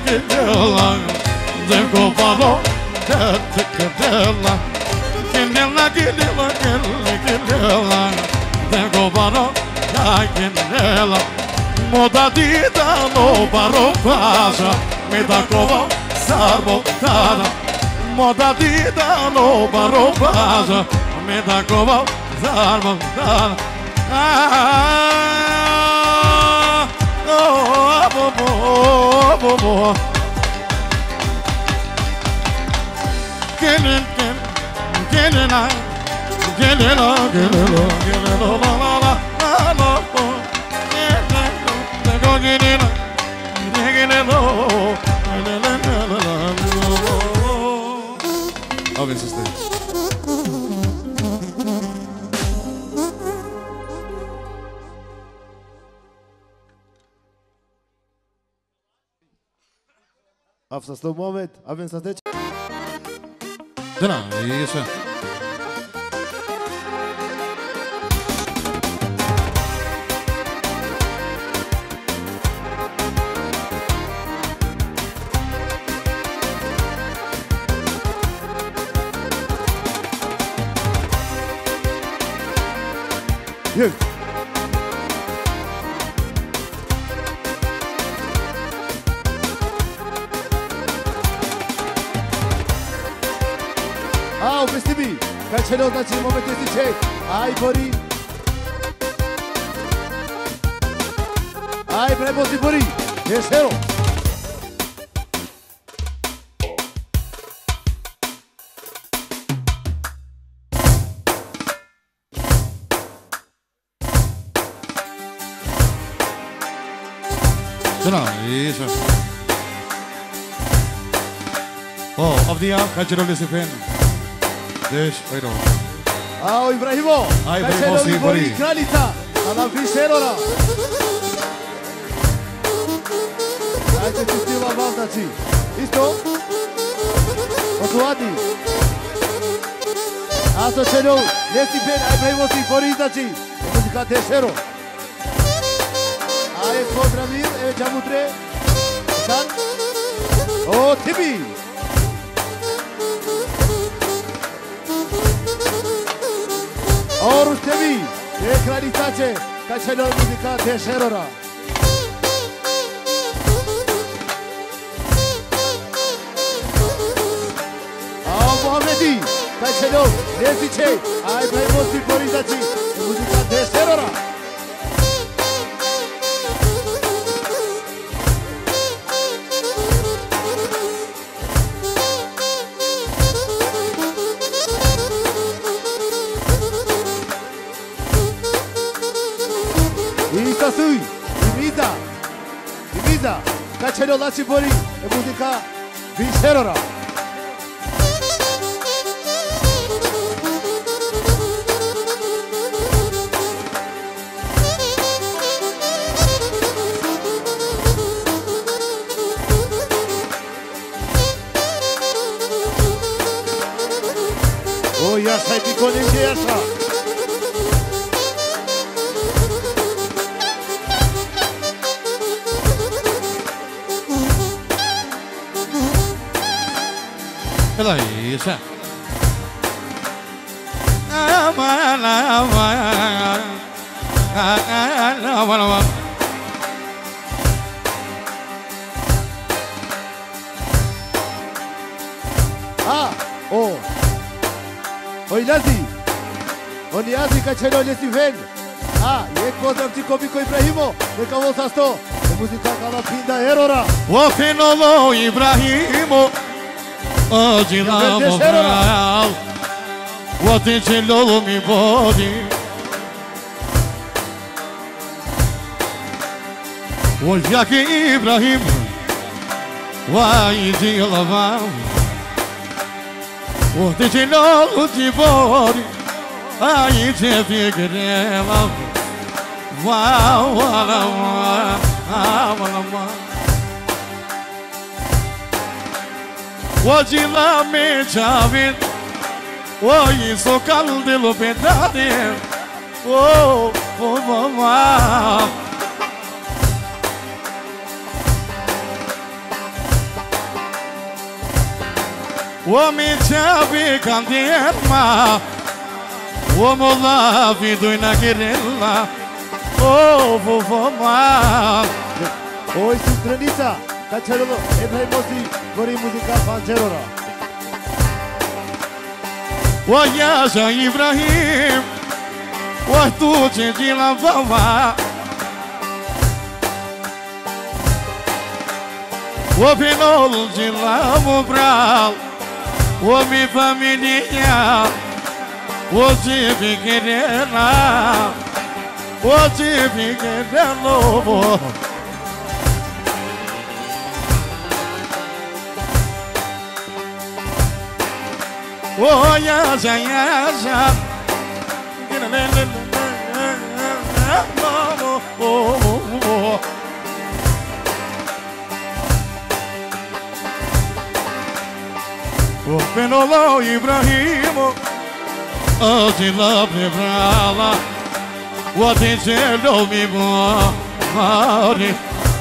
Ginela, de coparo, de cadela. Ginela, ginela, ginela, de coparo, da ginela. Moda dita no baro pasa, me da cova sarbotada. Moda dita no baro pasa, me da cova sarbotada. Avem să stai. After slow moment, avem să trece. Da, e așa. Yes. Au, vestibi, ca celor dați în momente zice, ai Bori. Ai Brebosi Bori, e zero. Da, e așa. Oh, Avdia, ca celor de SFN. Deci, păi rău. Au, Ibrahimo, Ai ca Brebosi celor Bori. Bori, Kralita, ala Vișerora. Hai să știu la Valdaci. Isto? Otuadi. Asta celor, nesti bine, ai Brebosi Bori, daci. E muzica de zero. Ai Kodramir, e Jamutre. San. O, Tibi. O, Rustevi, e Kralitace, ca celor muzica de zerora. Au, Mohamedi, ca celor, nesti ce, ai Brebosi Bori, daci. E muzica de zerora. Sui, Ibiza, ca celor dați Bori, e muzica Vișerora. O, ia să-i piconim de așa. Ela é isso. Ah, oh. Oi, Nazi. Oni Nazi, ca celor de Steven. Ah, e codam ti comico Ibrahimo. De ca o sasto. E muzica ca la pinda erora. O fenolo Ibrahimo. Oggi la moral. O te celolo mi bodi. O Jacques Ibrahim. Vai de lavar. O te celolo ti bodi. Ai te figrela. Wow, Oggi la mia vita, oggi so caldo lo pedate, oh, oh, mamma. Omi chavi kandirma Omola vidujna girilla Voma Oi su strănița, ca celul Ebrahim Mosi, gori muzica Pangerora. Oyaja Ibrahim Wahtu cendila bava Opinol de lá Mobral O mi família O tive querendo O tive querendo Oh yaja yaja Penolo Ibrahimo Azila Bebrala What is it of me body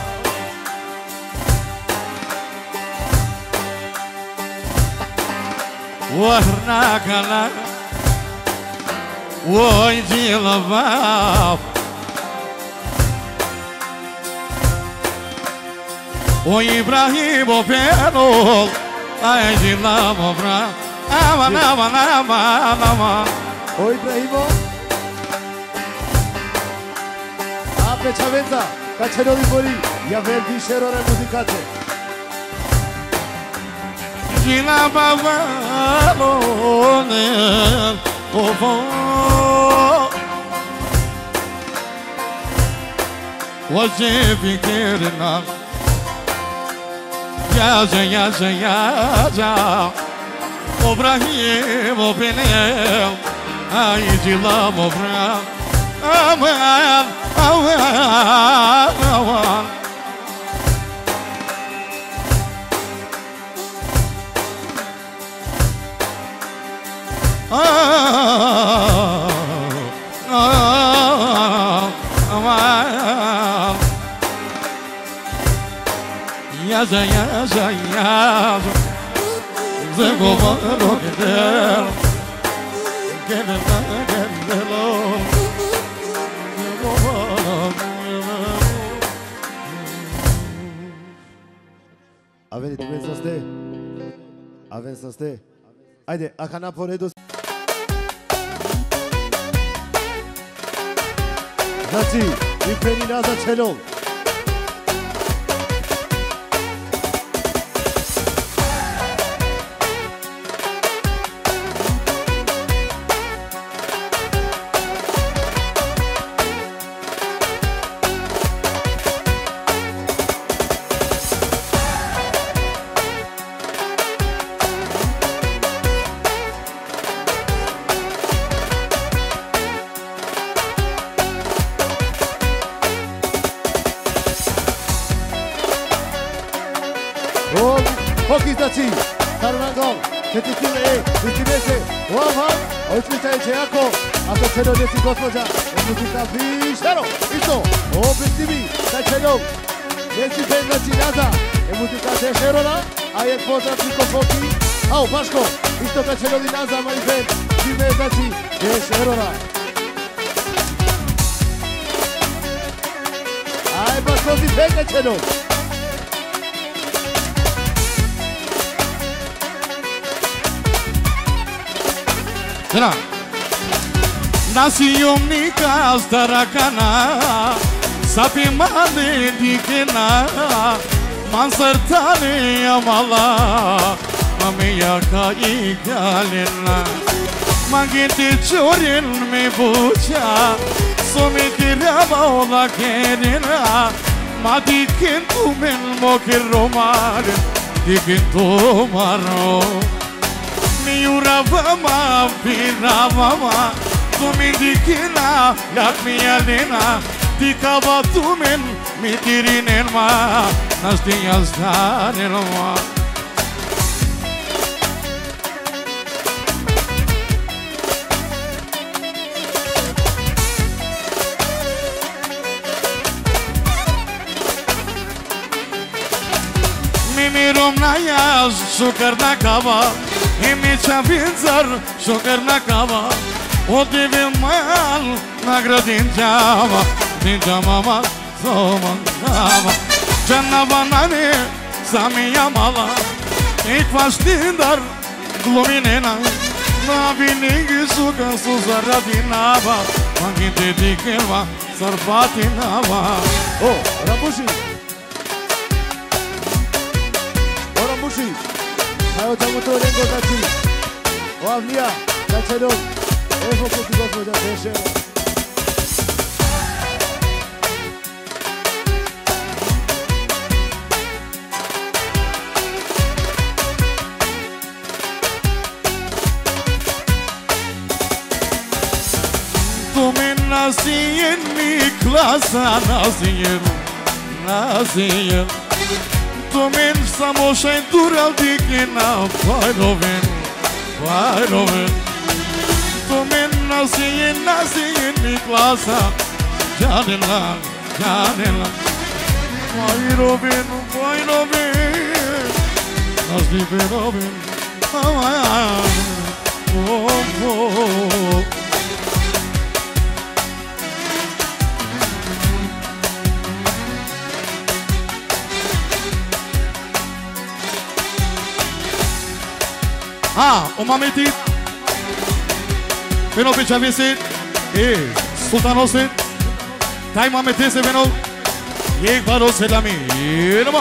Warnakala Oi Zilava O Ibrahimo Penol Ai de lama pra ama Oi Ibrahimo Ape Chavenza ca celul din Bori ia verdi șerore muzicate de lama valone ovo Você fiqueira Yaja, yaja, yaja O Brahim, o Benem Ai de lá, o Brahim Aman, aman, aman Yaza, yaza, yaza Zegomano gedelo Gedelo Avem să ste. Avem să ste. Haide, acana poredos. Znači, pripremina za čelom. Hoki znači, Sarvangom, Četitile, Istinese, Oavan, Oismica i Čejako, a to čelo desi gospođa, muzika Pišero, isto, Obristimi, sa čelom, desi pen znači Naza, muzika Dešerona, a je pozdrav priko Hoki, a Paško, isto ka čelo di Naza, mali pen, time znači Dešerona. Aj, Paško si pen ka čelom. Zna Nasi omnika starakana Sapi male dikena Mansartane amala Mamiya ka ikalena Magete chorin me bucha Some kiraba ola kerena Madikin tumen mokir romar Dikin tomaro Miuravama, piravama, tumindikina, lakmialena, tikava tumen, mitirinelma, nastias danelma. Mimirom na jaz, sukar na kava, E mi qa vincar shoker na kava O tebe mal na gradin qava Din qama ma soma kava Qanna banane sa mi jamala E kfashtindar gluminena Na vini gisuka su zaradinava Mangin te dikeva sarpatinava Oh, Rambushi. Oh, Rambushi. Hai o jamuto rengo daci. O avnia, dacero. E foco ti gosto da deshe. Nasıl mi klasa nasıl Tu men samo shaj dural dikina Vajroven Tu men nasıl mi klasa Janela Vajroven Nasıl veroven O mametit Veno pe Chavesit E Sultanosit Tai mametese veno Yek baro selami Noma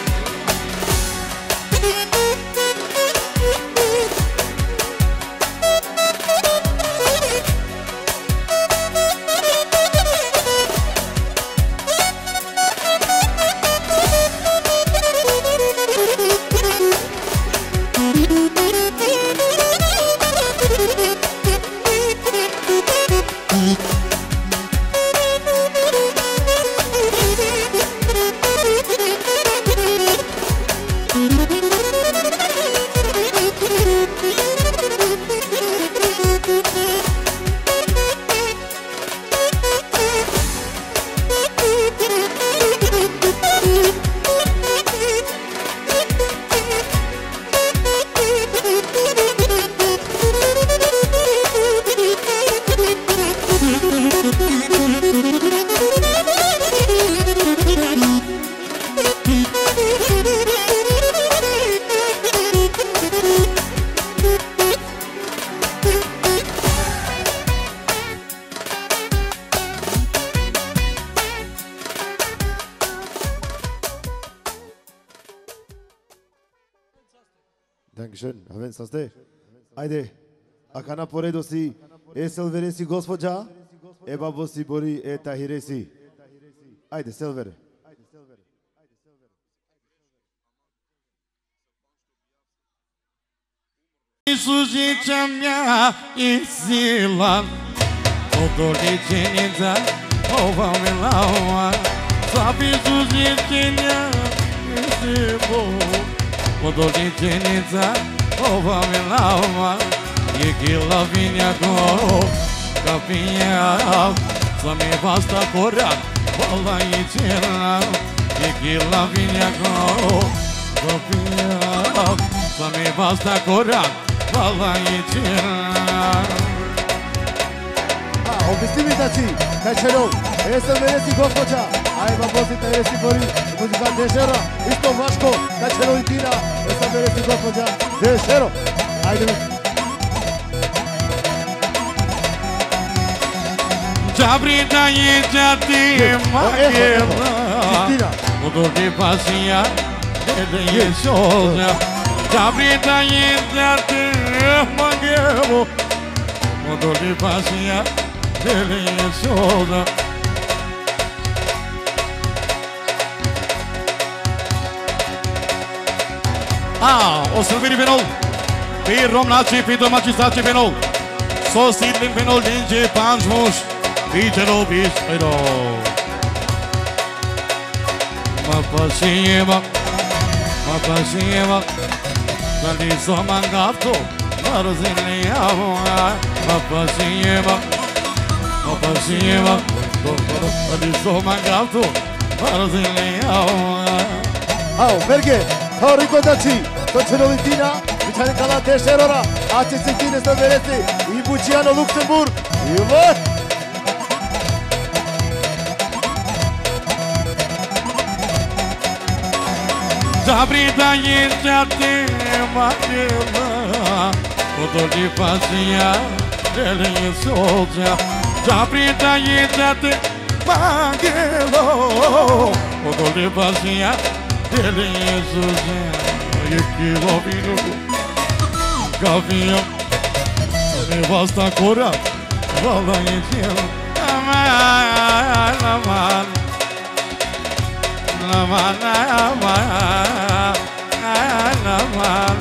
Dankeschön, avem să stai. Haide, akana poredosi, e selveresi gospođa, e babosi bori e tahiresi. Haide, selvere. Sužića mja I silan Odoličenica Ova milava Sabi sužićenja I silan Odoličenica Ova milava Je kila vinjako Kapinja Sa mi basta korak Vala I čela Je kila vinjako Kapinja Sa mi basta korak Vala I čela Obistim mi daci, kaj čerov, e selveresi gospođa, aj babosi tahiresi bori, muzika dešera, isto Vaško, kaj čerov I Tina, e selveresi gospođa, dešero. Ajde mi. Čabrita je čati magela Odordi pasija Dede je šolja Čabrita je čati magela Odordi pasija Dede je šolja O Silviri Penol Pe Romnaci, pe domaći staci Penol So sidlim Penol dinđe panč muš Viđeno bištajno Ma pasijeva Da li so mangavto Narzini javo Ma pasijeva Da li so mangavto Narzini javo Ao, merge, kao riko daci, to čerovi Tina, Viçanin kalan Teixeira, Açıcıkine Stoveresi, İbuciano Luxemburg, İvan. Zabrita yircate matela, odoli fazia dele soldier. Zabrita yircate matela, odoli fazia dele soldier. Yekilo vino, gavião, nevasta cora, vala yecielo, aman, aman. Aman, aman, aman.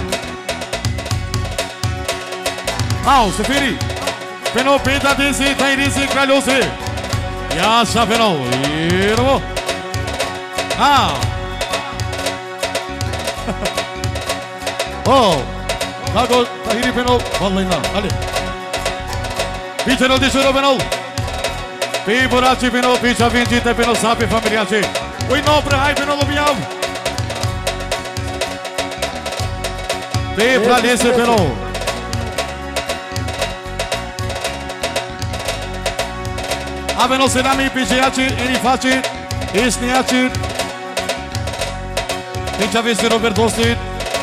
Ao, Seferi. Peno penta desse, tairisi, calhose. Yaşa peno. Yirmo. Ah. Oh. Kago, tahiri peno. Vallahi lan. Hadi. Piteno dişero peno. Pi boraci peno, picha vincite peno, sapi familiaci. Oi nobre, hai pe lubiam. Pe pralese pe nou. Avem o senami piceaci, enifaci, esniaci. Deci aveți Robert Dostit.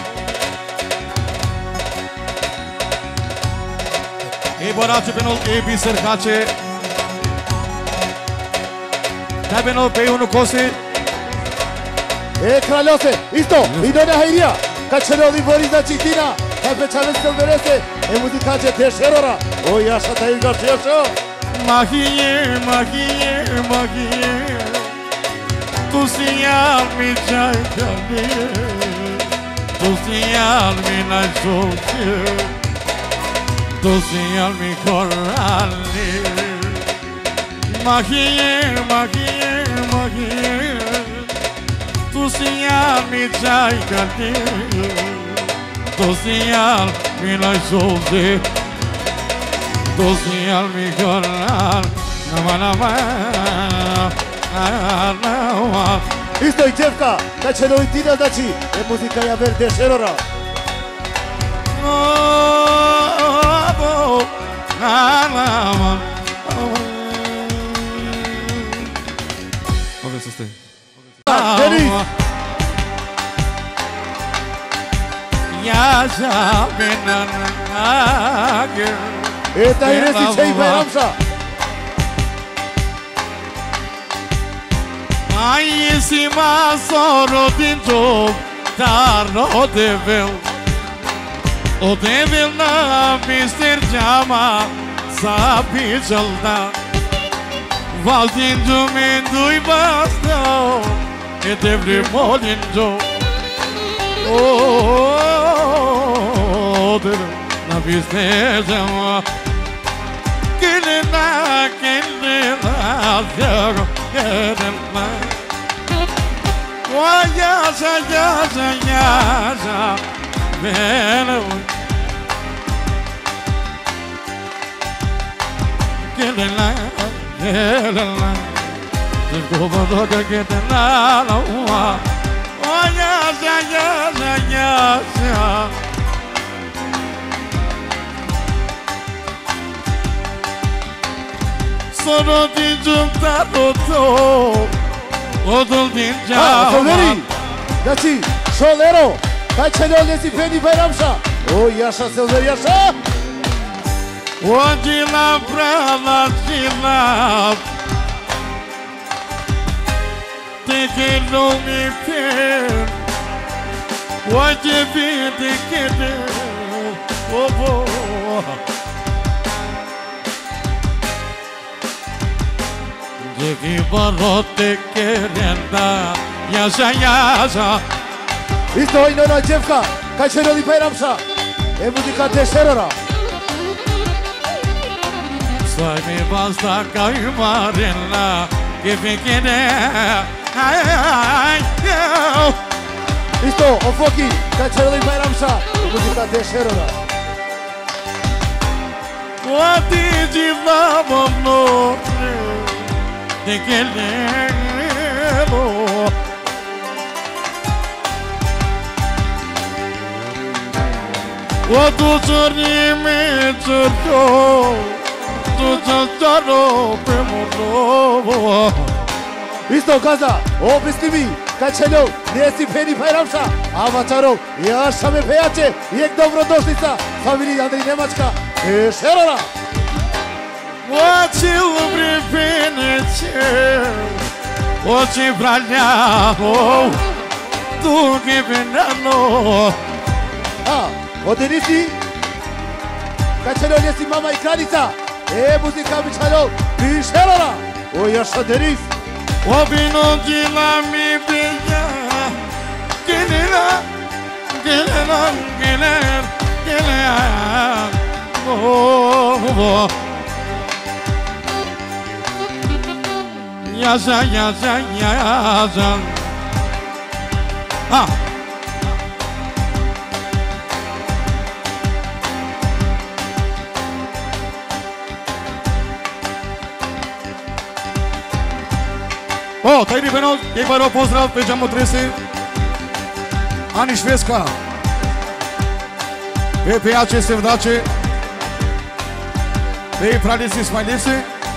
E boraci pe nou, e bisercace. Dai pe nou, pe unul cosi. Kralose, isto, idone hajrija, kad će roli Borisa Čitina, kad pečane Stoverese, muzikanče Teixeira, o jaša ta izgaš jaša. Mahije, mahije, mahije, tu si mi čajkani, tu si mi najšoće, tu si mi korani. Mahije, mahije, mahije, tu si mi čajkani, tu si mi najšoće, tu si mi korani. Isto i Čevka, kad će roli Tina znači, muzika je ver Teixeira. Ove să stai. Denis! Yaşa benen agir. Eta iresi çey bayramsa. Ai si ma soro dinto tarno devil. O devil na mister jama sabi jalda. Vazindu mendui basta. E devri molindo. Oh, devil na mister jama. Kilina, kilina, zero, kilina. Yaşa, yaşa, yaşa, benim. Kilina, kilina, zırgıbıda kilina, yaşa, yaşa, yaşa. Sono di giunta tutto, odul din jama. Stoveri, znači, Šolero, kad će roli si Feni bayramsa. O jaša Stoveri, jaša. Odila prava sila, te che non mi per, ođe vidi kede, ovo. Devi barote querenda, yaşa yaşa. Isto i nona Čevka, kad će roli bayramsa. Muzika Teixeira. Sai mi basta kaymarilla, gibi kede, ay ay ay. Isto, Ofoki, kad će roli bayramsa. Muzika Teixeira. Vati civam notre, de kelemo. O tu ciornime ciorco, tu ciorco pe modo. Isto gaza, o biskimi, kachelo, nesi feni fairamsa, avacharo, ya shame feache, ek dobro dostitsa, family Andrei Nemachka, Sherora. Очень припинете, очень правильно, дуги винано. O Denisi, kachelo nesi mama ikraniца, muzika bichalo, Sherora. O Yasha Denis. O vino de la mi bella, oh. Yaza. O, tajni penal, Kejbaro, pozdrav, peđamo trese. Ani Šveska. PPA se vdače. Pe pralici smajlici.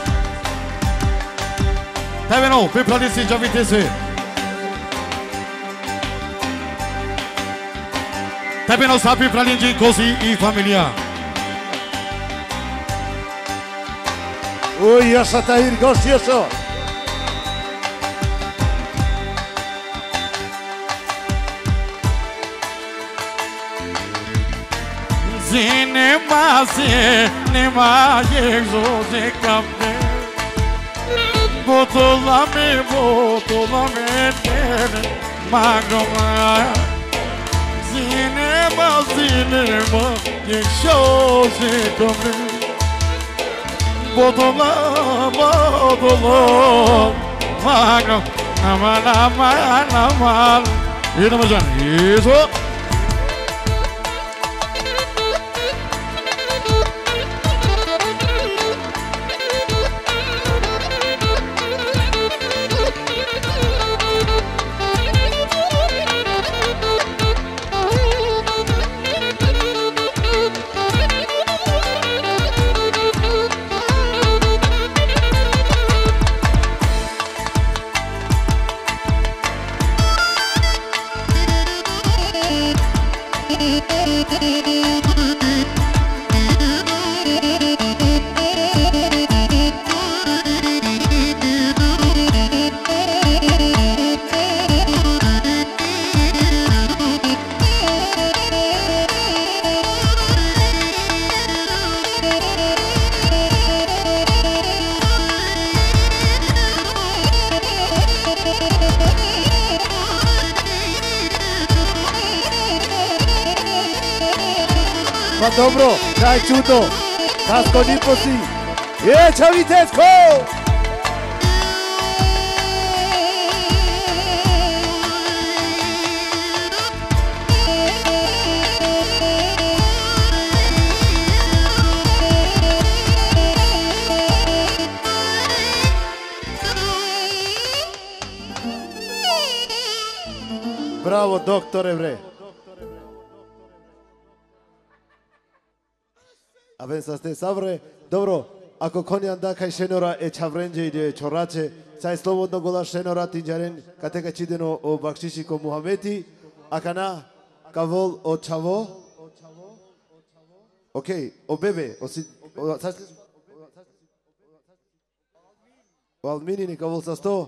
Tajveno, pe pralici džavite se. Tajveno sapi pralinđi, kozi i familija. O Yasha Tahir, gost Yasha. Cinema, exoze campe. Botolame, magoma. Cinema, exoze campe. Botolame, magoma. Namal. Isso, Majana, isso. Pa dobro, daj čudo, kasko ni posi. Čavitecko! Bravo, doktore, bre. Avem să ste savre. Dobro, ako konjan da kaj šenora čavrenđe ide čorače, saj slobodno gola šenora tinđaren, kateka čideno o bakšiši ko Muhameti, akana, kavol o čavo. Okej, o bebe, o Alminini kavol sa 100.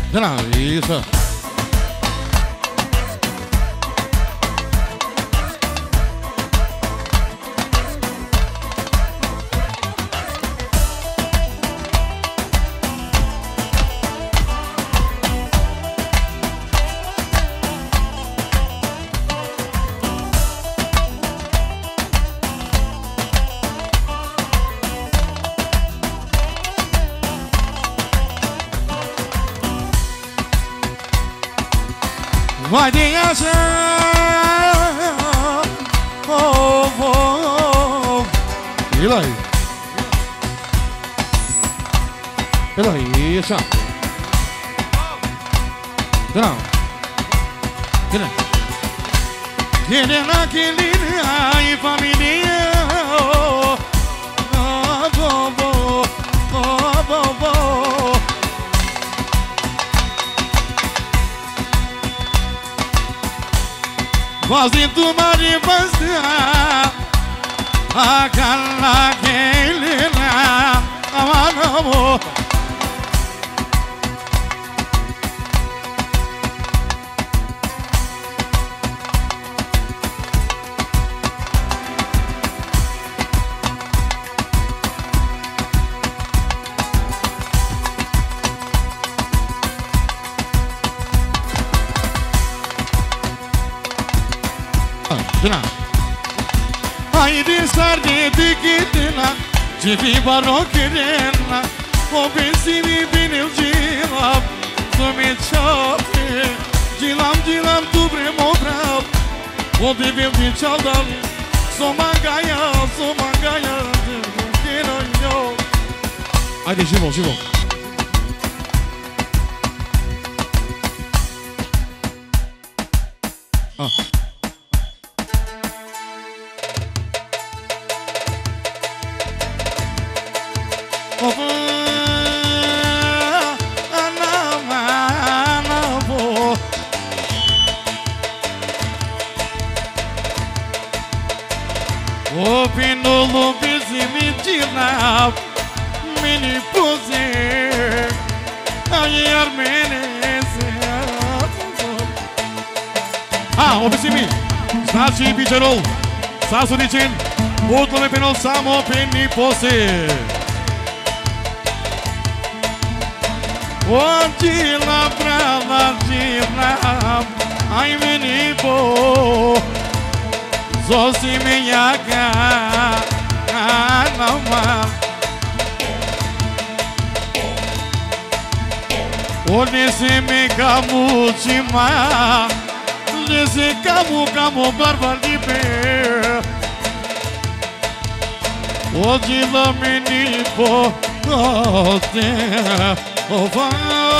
De la, isso. Vai de așa, Elai, Elai, așa, da, bine, Elena, Elena, ai familie, Vazi tu mari basta akalla gelina amanamo Haydi sardı dikitna Civi barokirena O bensimi benim cilam Zumi çapi Cilam cilam dubre mobrav O devim di çaldal Somangaya Kinoyo Haydi Jivo O pinolo bizimi cilap Mini puze Ayar menese O bizimi Znači biđerol Sasudićin Utlome penol samo peni pose O cilap prava cilap Aj meni po Zosi me jaga Anama O nese me kamu cima Nese kamu barbar dipe O cila meni po Ote Ova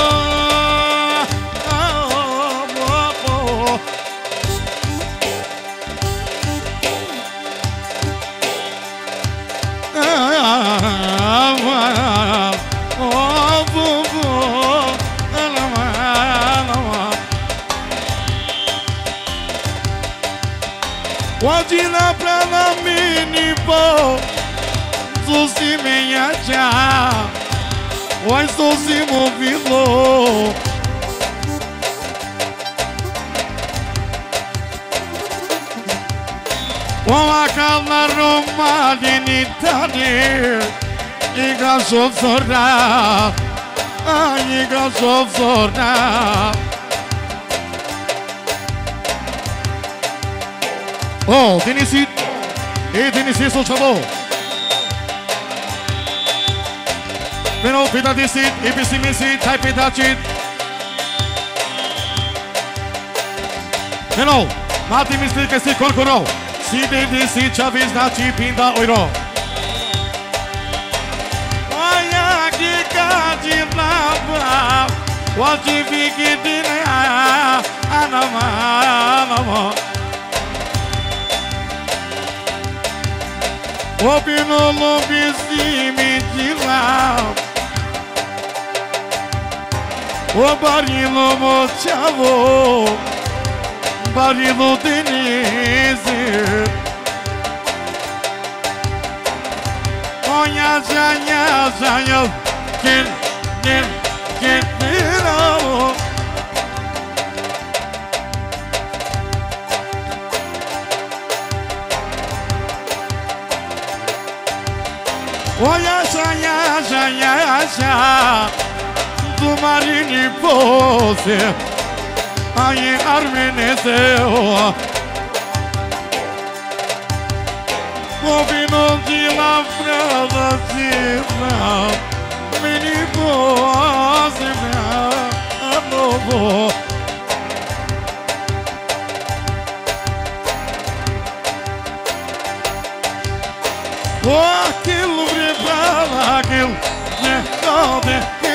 Wadila prana mini po Susi menha já Oi susi movilo Ola kalla Roma dinitani Iga sofzorna Iga sofzorna Denisit Denisit Solçalo Beno pedadisit Epistimisit Taj pedacit Beno Mati misli că si colcuro Si dedisi ce-avi znači pinda oiro Oia giga girlava Oaci viki dinea Anama O pinolo bizimi cilam O barilo moçavo Barilo denizi O nyaza Gel O yaşa Dumarini pose Ai armenese o Vino de la frada cifra Meni pose mea novo O aquilo prepara aquilo Ne kode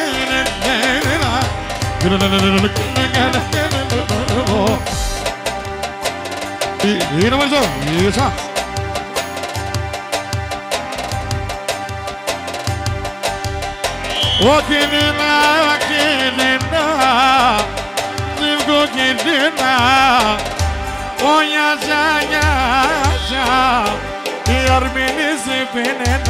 이러면서 이사 와키니나 들고 기르나 오야자야자 이얼미니스 베네나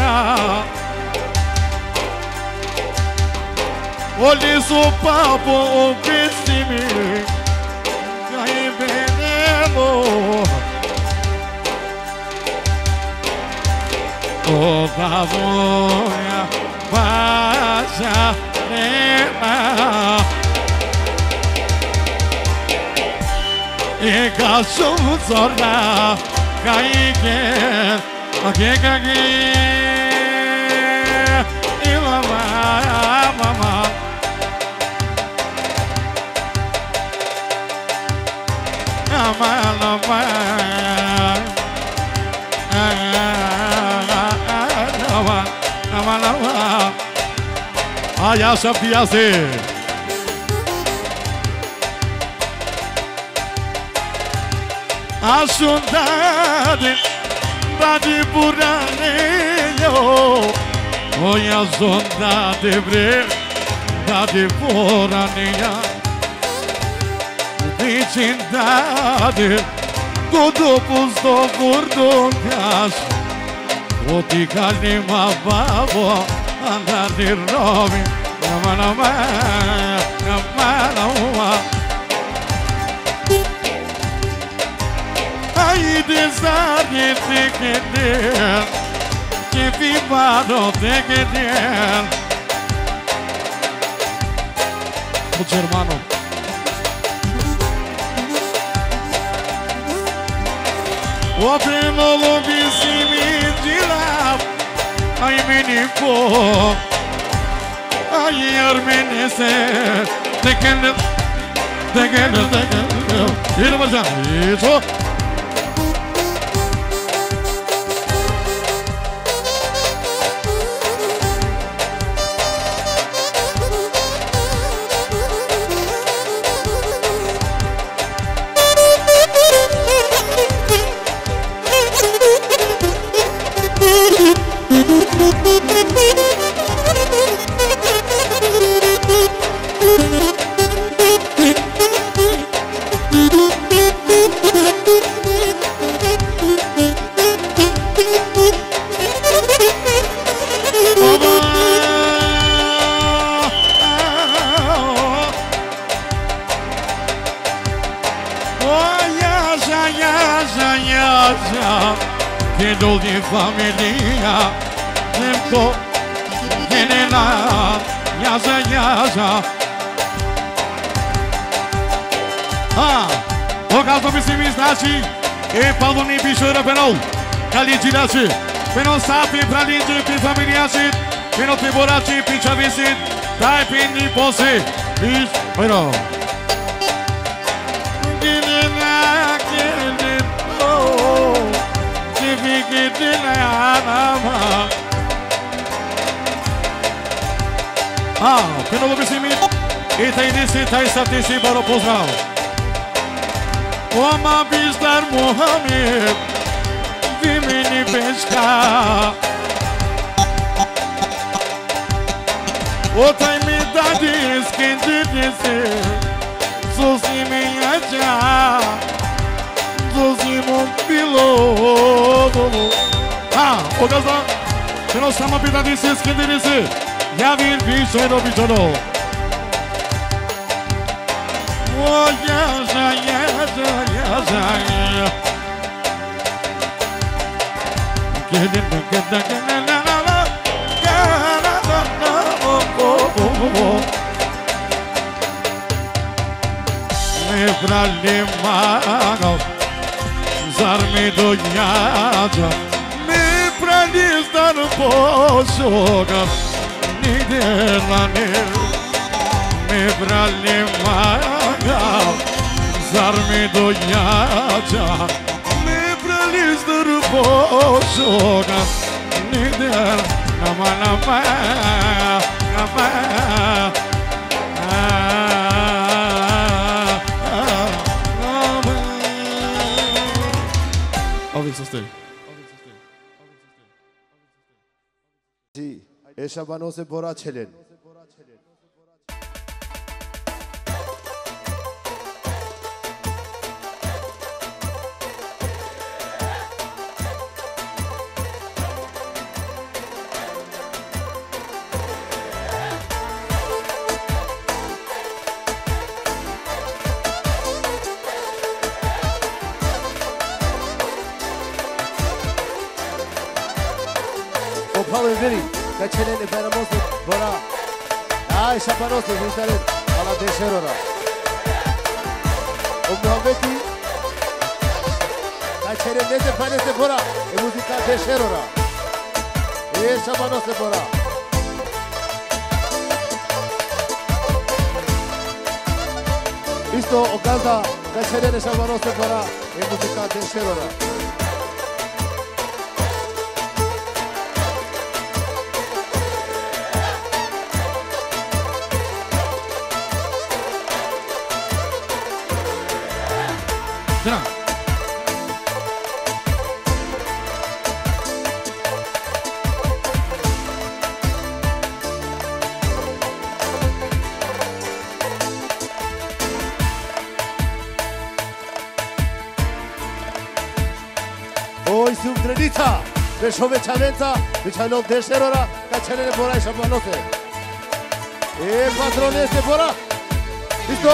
Olhe o papo, o pessimi Cai veneno Toda voia Baixa nena E cachorro zorra Cai quer Aqui, E mamá Ai, acha piace A saudade Dade buraneio Oi, a saudade Dade buraneia Vicindade Tudo pusto curdo caso O ticali ma babo Andar de robi Nama Ai desargue te querer Que vivado te querer Mucho hermano O pelo lobisimi de lá Ai menipo Ai armenese Tekende Yürü bacan Isso Quedou de família Tempo Genela Yaza O caso pessimistati E Pauloni Bichora Penol Kalidinaci Penol Sapi Pralinci Pin familiaci Penol Tiboraci Pinchavisit Dai Pini Pose Bish Penol Penovo Bissimi I taj nisi, taj sad ti si baro pozdrav Oma Bizdar Muhammed Vimini Beška O taj mi dadi skinditi se Zosi mi jađa Zosi mu bilo O gazda Peno sama bi dadi se skinditi se Javir Bichoro Bichoro Oh yaza Me brale mano Zarmi do nyaja Me brale zdar posoga Nidelane Me brale mano Zarmi do nyaja Me brale zdar posoga Nidel nama nama nama জি এসা বানোসে বড়া ছিলেন Veri, Cacciarelli Peramoso, Bora, Ai Sapanoso, Vistare, alla Deserora. Mohammedi, Cacciarelli Panese Bora, e musica Deserora. E Sapanoso Bora. Isto Oganda, Cacciarelli Sapanoso Bora, e musica Deserora. Dra. Oi subdredita, Vesove Chavenza, Vichano Deserora, Cacciarelli Bora e Sapanoso. E patronese Bora. Isto?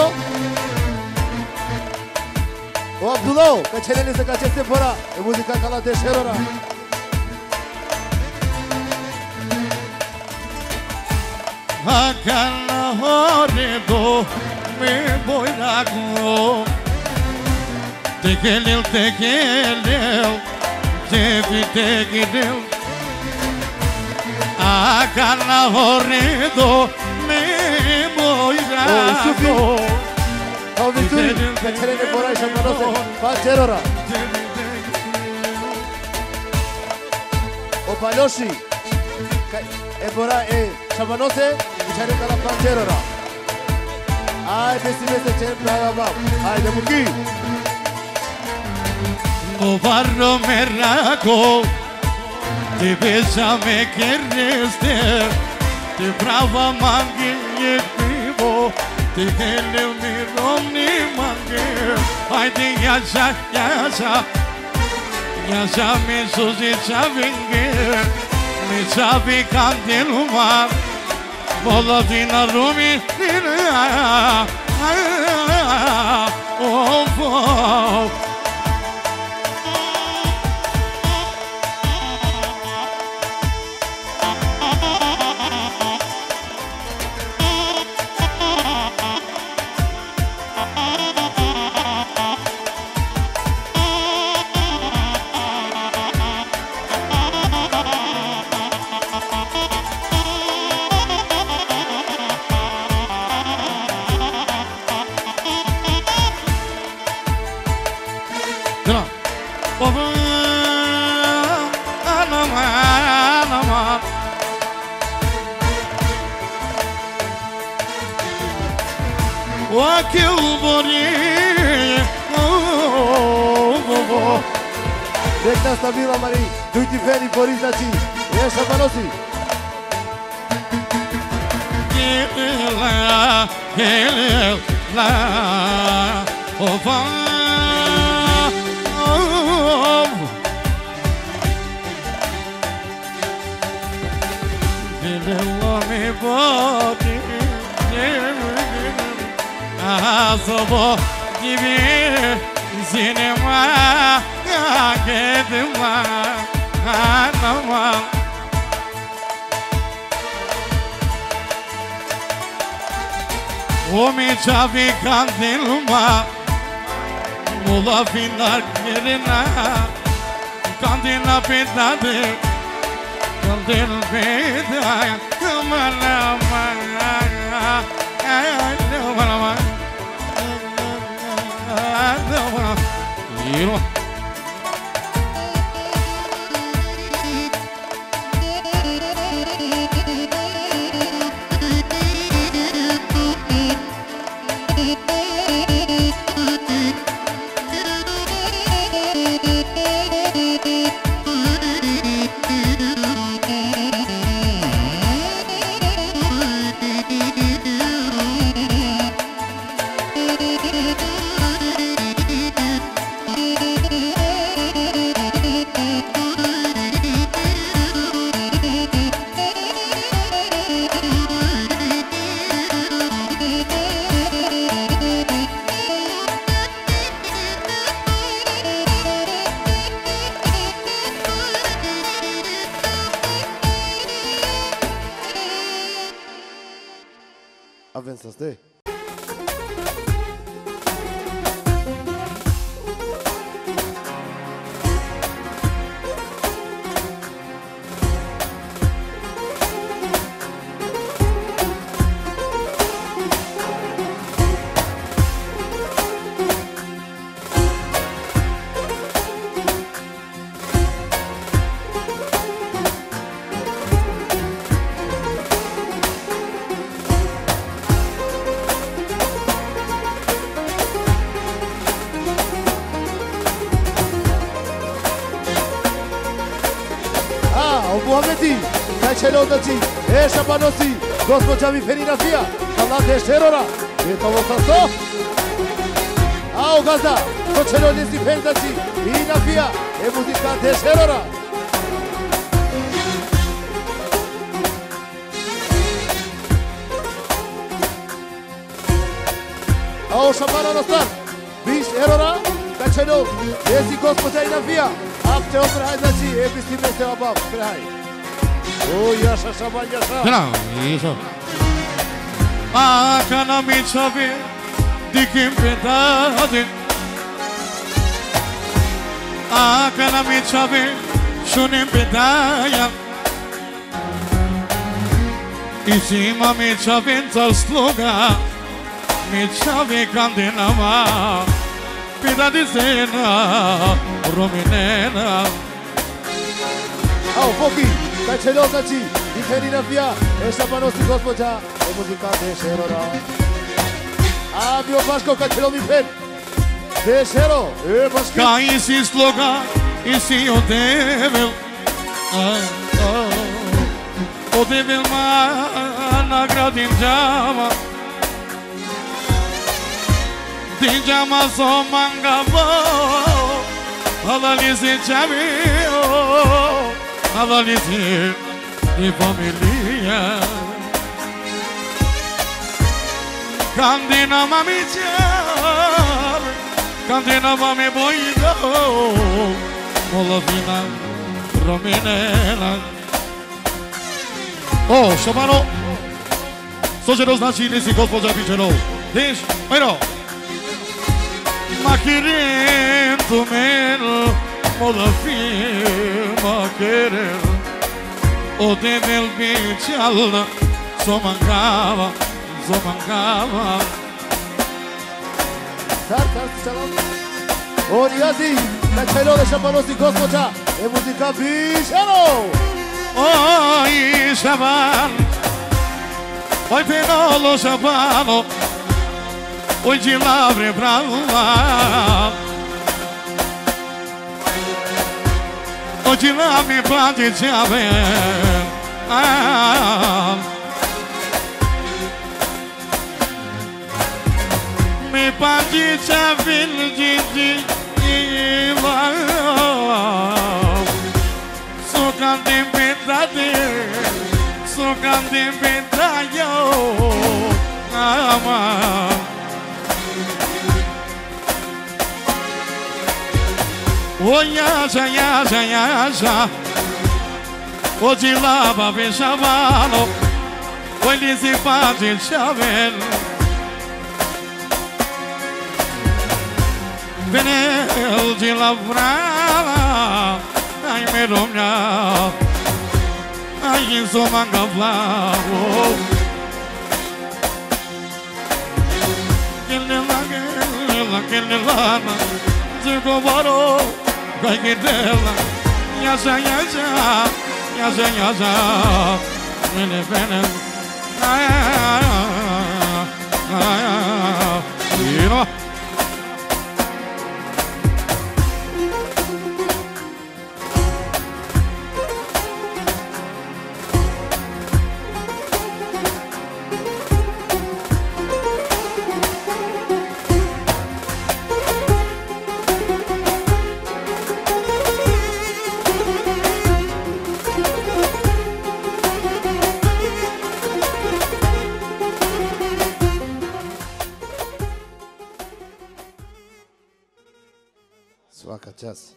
O Abdullah, Cacciarelli se caceste Bora, e musica cala Deserora. Hakana horedo me boirago Tekelil Tekelil Hakana horedo me boirago Vituri, Cacciarelli Bora e Sapanoso, Pancerora. O Palossi, e Bora e Sapanoso, Cacciarelli cala Pancerora. Ai, Pessimese Cempa, ai, Demuki. No barro merrago Te besame quereste Te brava mangue vivo Te hele mi romni mangue Haydi yaşa yaşa Yaşa mi suzi çavinge Mi çavi kandiluma Vola vina rumi Of of Wakil bori Rekna Stabila Mari, Duti Feni Borizaci, e Sapanosi. Gela Ova Gela mi body Azobo gibi sinema Gidima Anama O mi çavi kandilma Mula finar yerine Kandila pedade Kandil pedaya Kumalama Yürü Avem să stai. Muhamedi, Kachelodaci, Eshabanosi, Gospođa mi Ferinafija, Kalate Šerora, je to osasto? Ao gazda, Kachelodaci Ferinafija, Inafija, je muzika de Šerora. Ao Šabana Nostar, Biš Erora, Kachelo, jesi Gospođa Inafija, Apte opraj, znači, episti mese obav, kraj. O, yaşa Şaban, yaşa. Bravo, yaşa. Akana mi çavi, dikim pedadin. Akana mi çavi, şunim pedaya. İçima mi çavin zasluga, mi çavi kandinama. Pedadizena, rominena. Ao, Foki, Kachelodaci, i Ferinafija, Eshabanosi Gospođa, je muzika de Šerora. A, bio Baško, Kachelo mi Fen, de Šero, Baško. Ka isi sloga, isi odevel. Odevel ma nagradim džama. Din džama so mangavo, halalizi čavio. Avalizi di famiglia Candina mami ciao Candina mami boido Molofina rominela O, Šabano Sođeno znači nisi gospođa Pičeno Diš, ajno Makirin tu menu Molofima querer O devel bichal Somangava Sar, selam. O, Niyazi, Kachelo de Šabanosi Gospođa, je muzika Bišero. Oi, Šaban Oi, Penolo Šabano Oi, de lavre brava Oggi la mi pace Mi pace gigi So cantin pedade So cantin pedayo Ama O yaşa yaşa yaşa O cilava ve şavano O lisi pace şavel Venel de lavrar, ai me romia, ai em somanga flavo. Aquele lá, se comparou com aquele dela. Yaza, yaza, yaza, yaza, vene, vene, ay, ay, ay, ay, Svaka čast.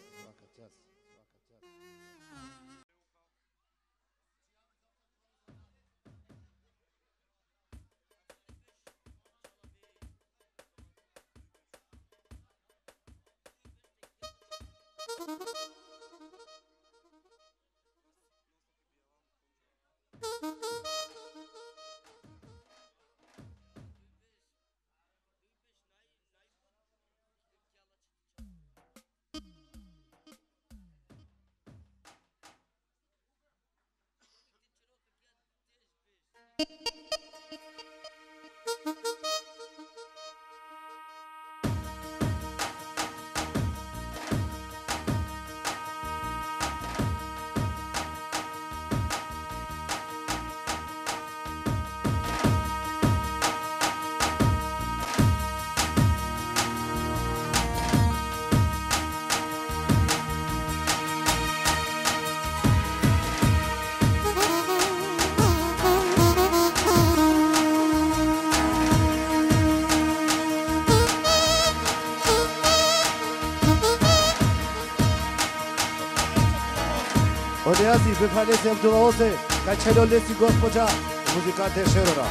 Odeazi, vypalesi Abdulose, kachelo lesi gospođa, muzikante Šerora.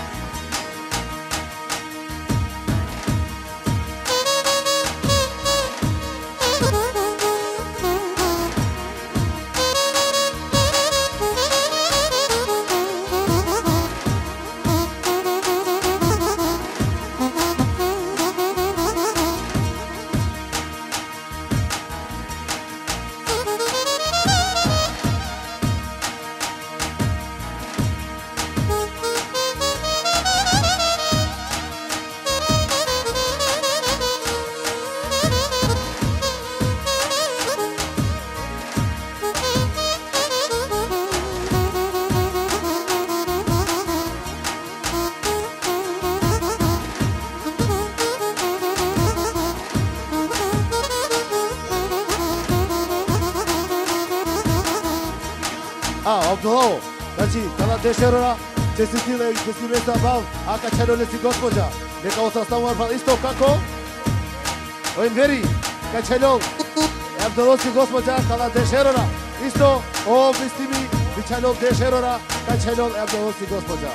Abdulo, znači, kada te Šerora, će si stile i će si mesta bav, a kad Šeror nesi gospođa, neka osastavimo arfal isto kako? Ovim veri, kad Šeror, Abdulo si gospođa, kada te Šerora, isto, o, misli mi, bi Šeror te Šerora, kad Šeror, Abdulo si gospođa.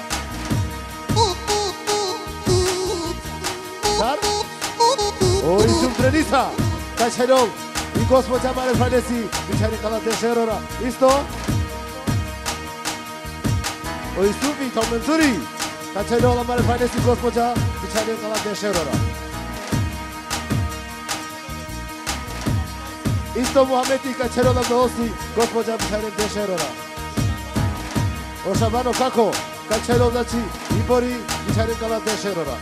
Sar? O, isum trenisa, kad Šeror, i gospođa mare fradesi, bi Šeror, kada te Šerora, isto, o istupi kao menzuri, kad će dola mare fajnesi gospođa, bićanje kala te Šerora. Isto Muhameti kad će dola dosti, gospođa bićanje te Šerora. O Šabano kako, kad će dola znači i bori, bićanje kala te Šerora.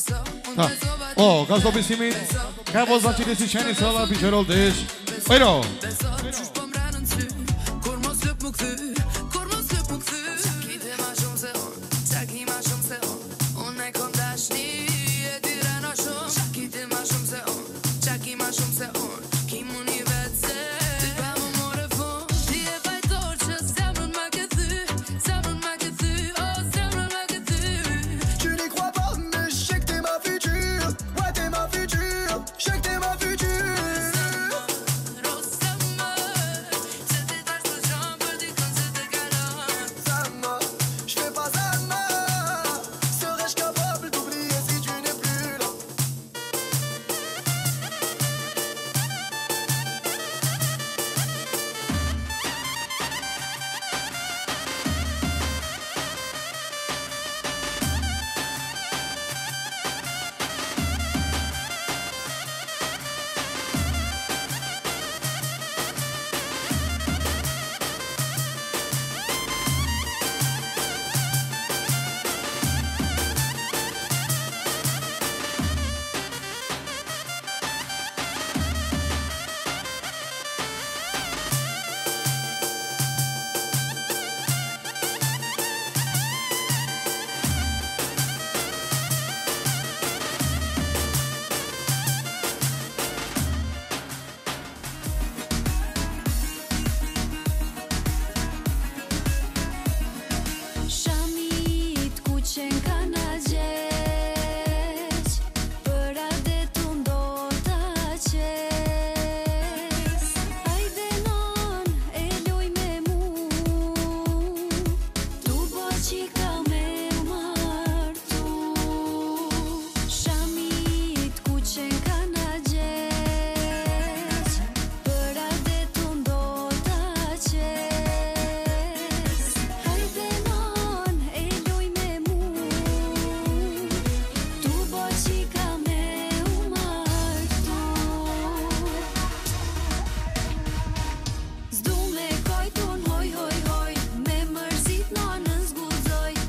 O, gazdobisimin Ka vozvanqit e si qeni sëlla Pisherol desh Ojro Zdu me kajton hoj hoj hoj Me mërzit në zguzoj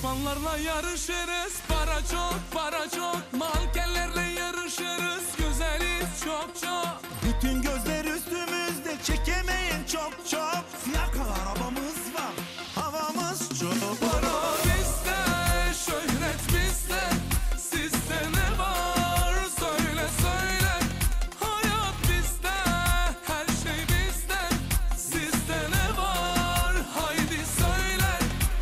Düşmanlarla yarışırız, para çok, para çok. Mankenlerle yarışırız, güzeliz çok çok. Bütün gözler üstümüzde, çekemeyin çok çok. Siyah kal arabamız var, havamız çok. Para bizde, şöhret bizde. Sizde ne var söyle söyle. Hayat bizde, her şey bizde. Sizde ne var haydi söyle.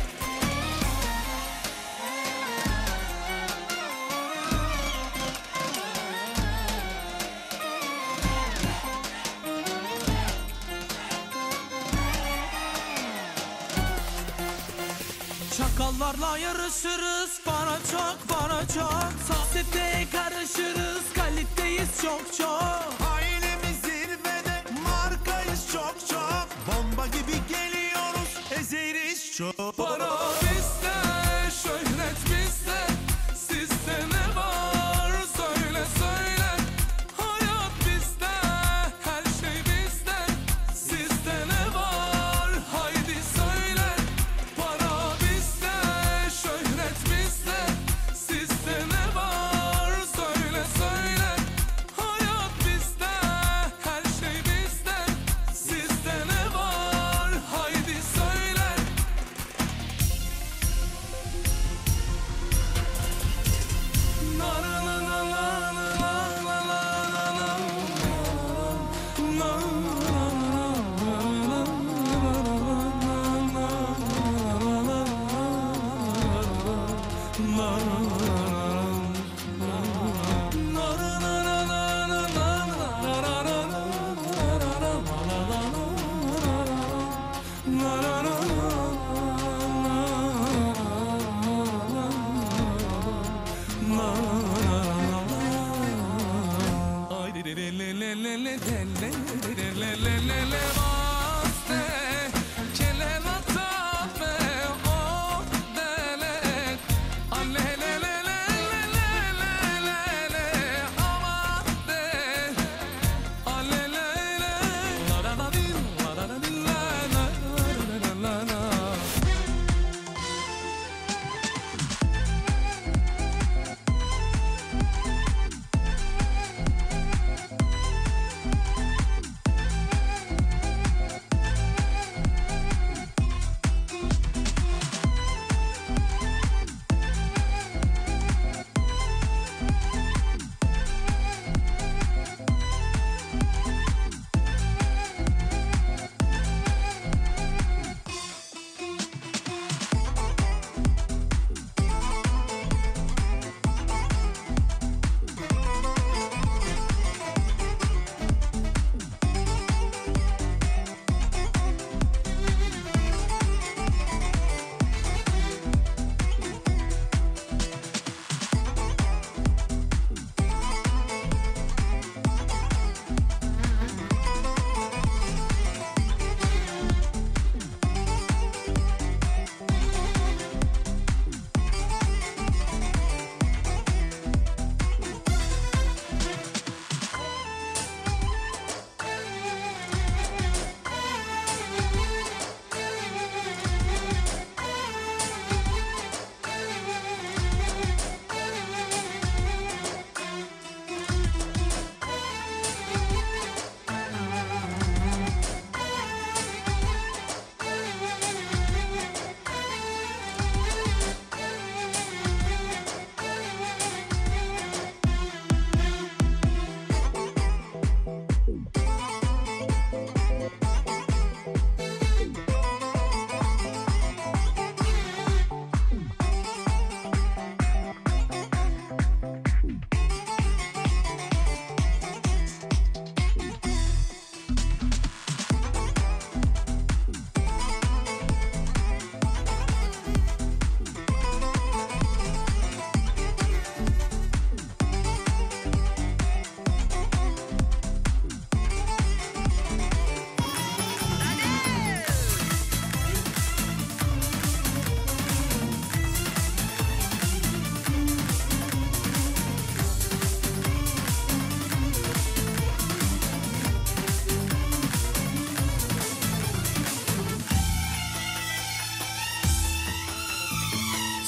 Çakallarla yarışırız, para çok, para çok. Sosyeteye karışırız, kaliteyiz çok çok. Ailemiz zirvede, markayız çok çok. Bomba gibi geliyoruz, ezeriz çok. Para bizde, şöhret bizde. Sizde ne var söyle söyle. Hayat bizde, her şey bizde. Sizde ne var haydi söyle. Para bizde, şöhret bizde. Sizde ne var söyle söyle. Hayat bizde, her şey bizde. Sizde ne var haydi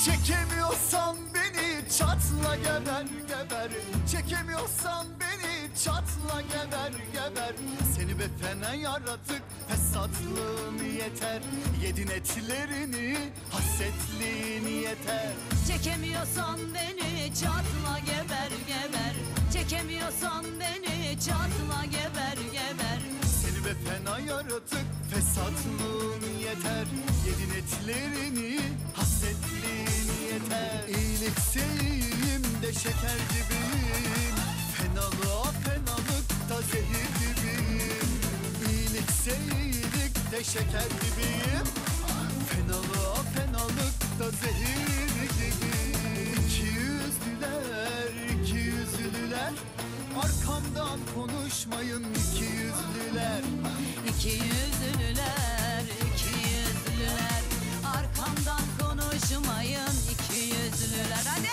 Çekemiyorsan beni çatla geber geber. Çekemiyorsan beni çatla geber geber. Seni be fena yaratık fesatlığın yeter. Yedin etlerini hasretliğin yeter. Çekemiyorsan beni çatla geber geber. Çekemiyorsan beni çatla geber geber. Seni be fena yaratık fesatlığın yeter. Yedin etlerini hasretliğin yeter. İyilikseliyim de şeker gibiyim. Fenalığa fenalıkta zehir gibiyim. İyilikseliyim de şeker gibiyim. Fenalığa fenalıkta zehir gibiyim. İki yüzlüler arkamdan konuşmayın iki yüzlüler. İki yüzlüler, iki yüzlüler. Arkamdan konuşmayın iki yüzlüler. Hadi!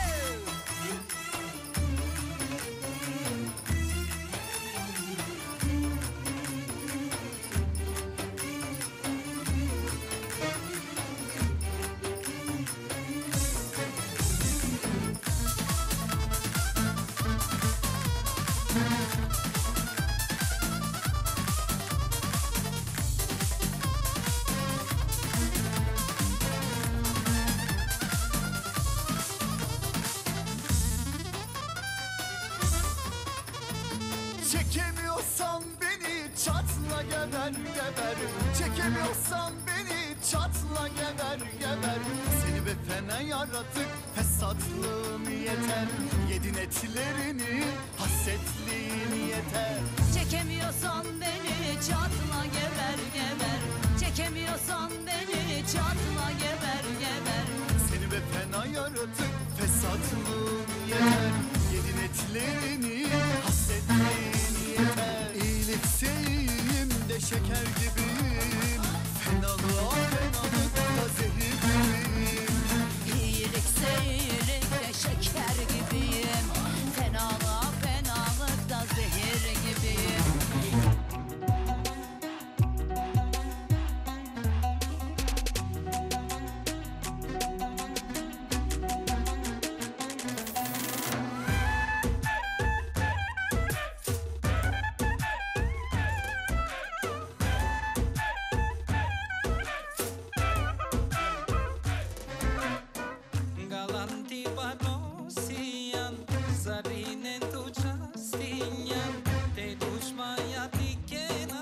Çekemiyorsan beni çatla geber geber. Çekemiyorsan beni çatla geber geber. Seni be fena yaratık fesatlığın yeter. Yedin etlerini hasretliğin yeter. Çekemiyorsan beni çatla geber geber. Çekemiyorsan beni çatla geber geber. Seni be fena yaratık fesatlığın yeter. Yedin etlerini hasretliğin yeter. İyilikseliyim de şeker gibiyim. Fenalığa fenalıkta zehir gibiyim. İyilikse iyilikte şeker gibiyim. Fenalığa fenalıkta zehir gibiyim. Galanti barosian, zarine tu častinjan, te dušmaja ti kena.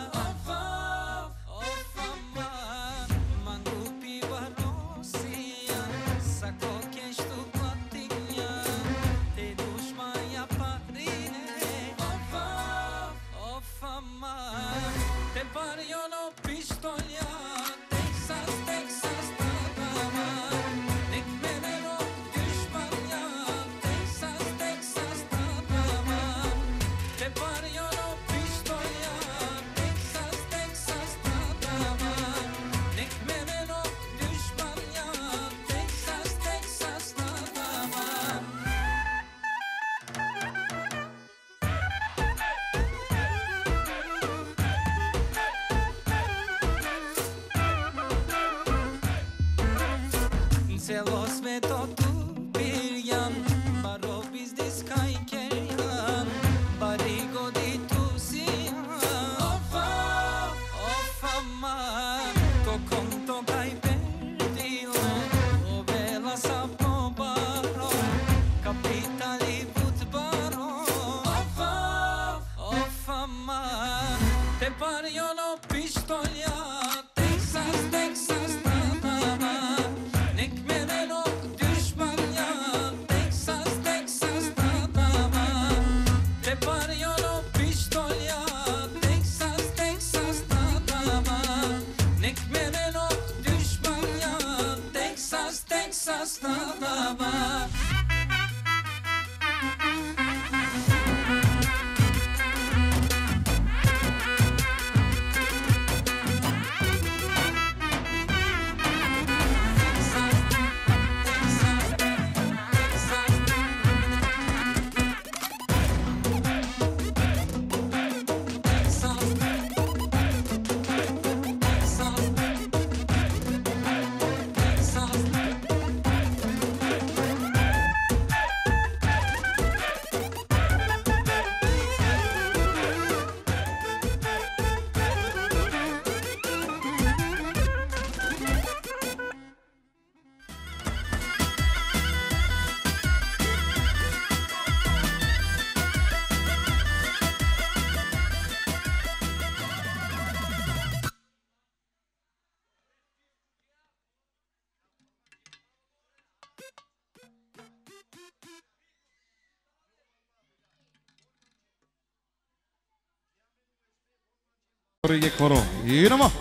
Of aman, mangupi barosian, sako keştu patinjan, te dušmaja parine. Of aman, te parjono pištoljan, Texas, Texas, tadaman. Nek mene rok düşmanja, Texas, Texas, tadaman. Te parjono pištoljan, Texas, Texas, tadaman. Nek mene rok düşmanja, Texas, Texas, tadaman. Celo sveto tu pirjan, baro biznis kaj kerjan, bari godi tu sijan. Of aman, kokom to kaj perdila, ovela sa po baro, kapitali put baro. Of aman, te parjono pištolja, Texas, Texas, tadaman. Nek mene rok düşmanja, Texas, Texas, tadaman. Te parjono pištolja, Texas, Texas, tadaman. Nek mene rok düşmanja, Texas, Texas, tadaman. یک کارو اینما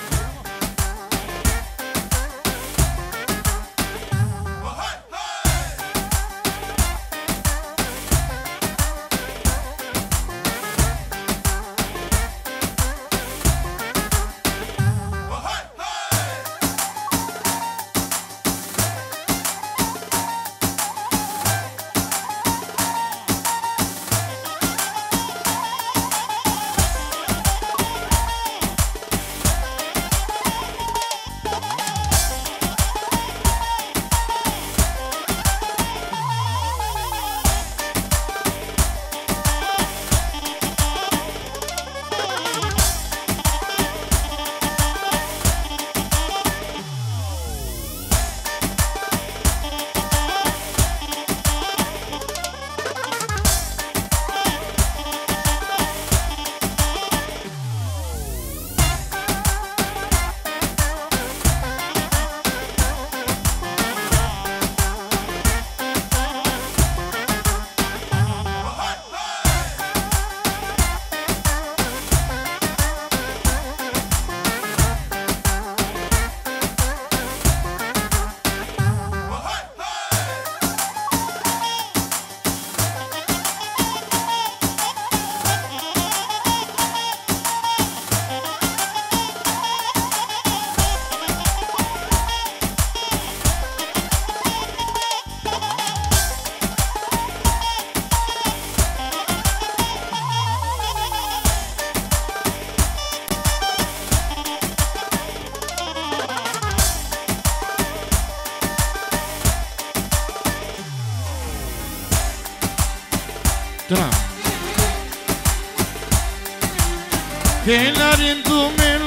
Kelarin tumel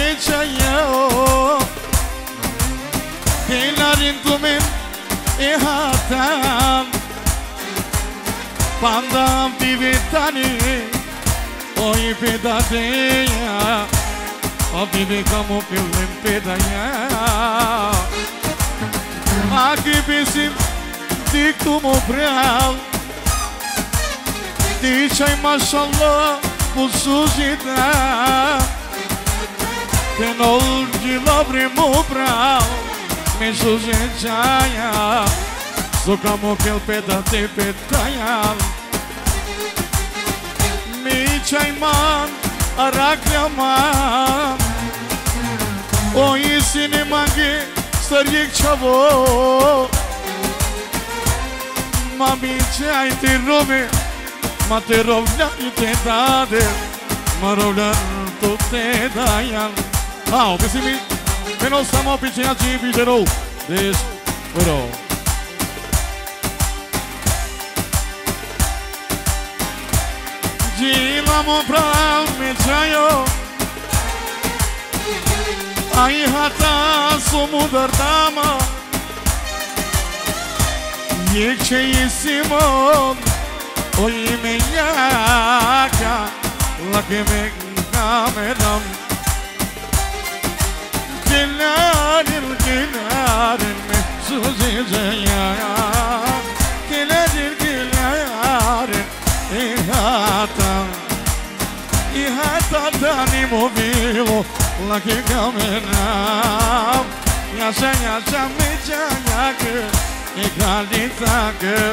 mechayao Kelarin tumel ehatan Pandam divitani Oi pedadeia O vive como pilem pedaia Aqui pesim dictum obreal Dicai mashallah Musuzita Che non ci l'avremo bravo Mi suzecaia So como que el pedate petaia Mi c'hai man a reclamar O isine mangi Stariek chavo Mami c'hai ti robe Ma te rovnari te dade Ma rovnari tu te dajan Ao, pesimi Meno samo pićenjači videro Des, vero Gilamo prav me čajo A i hata su mudar dama Jek će i Simon Oye me yaca la que me cameram Gelarin me suzizaya Gelarin ihata dani movivo la que cameram Yasa me chaya que Egalita que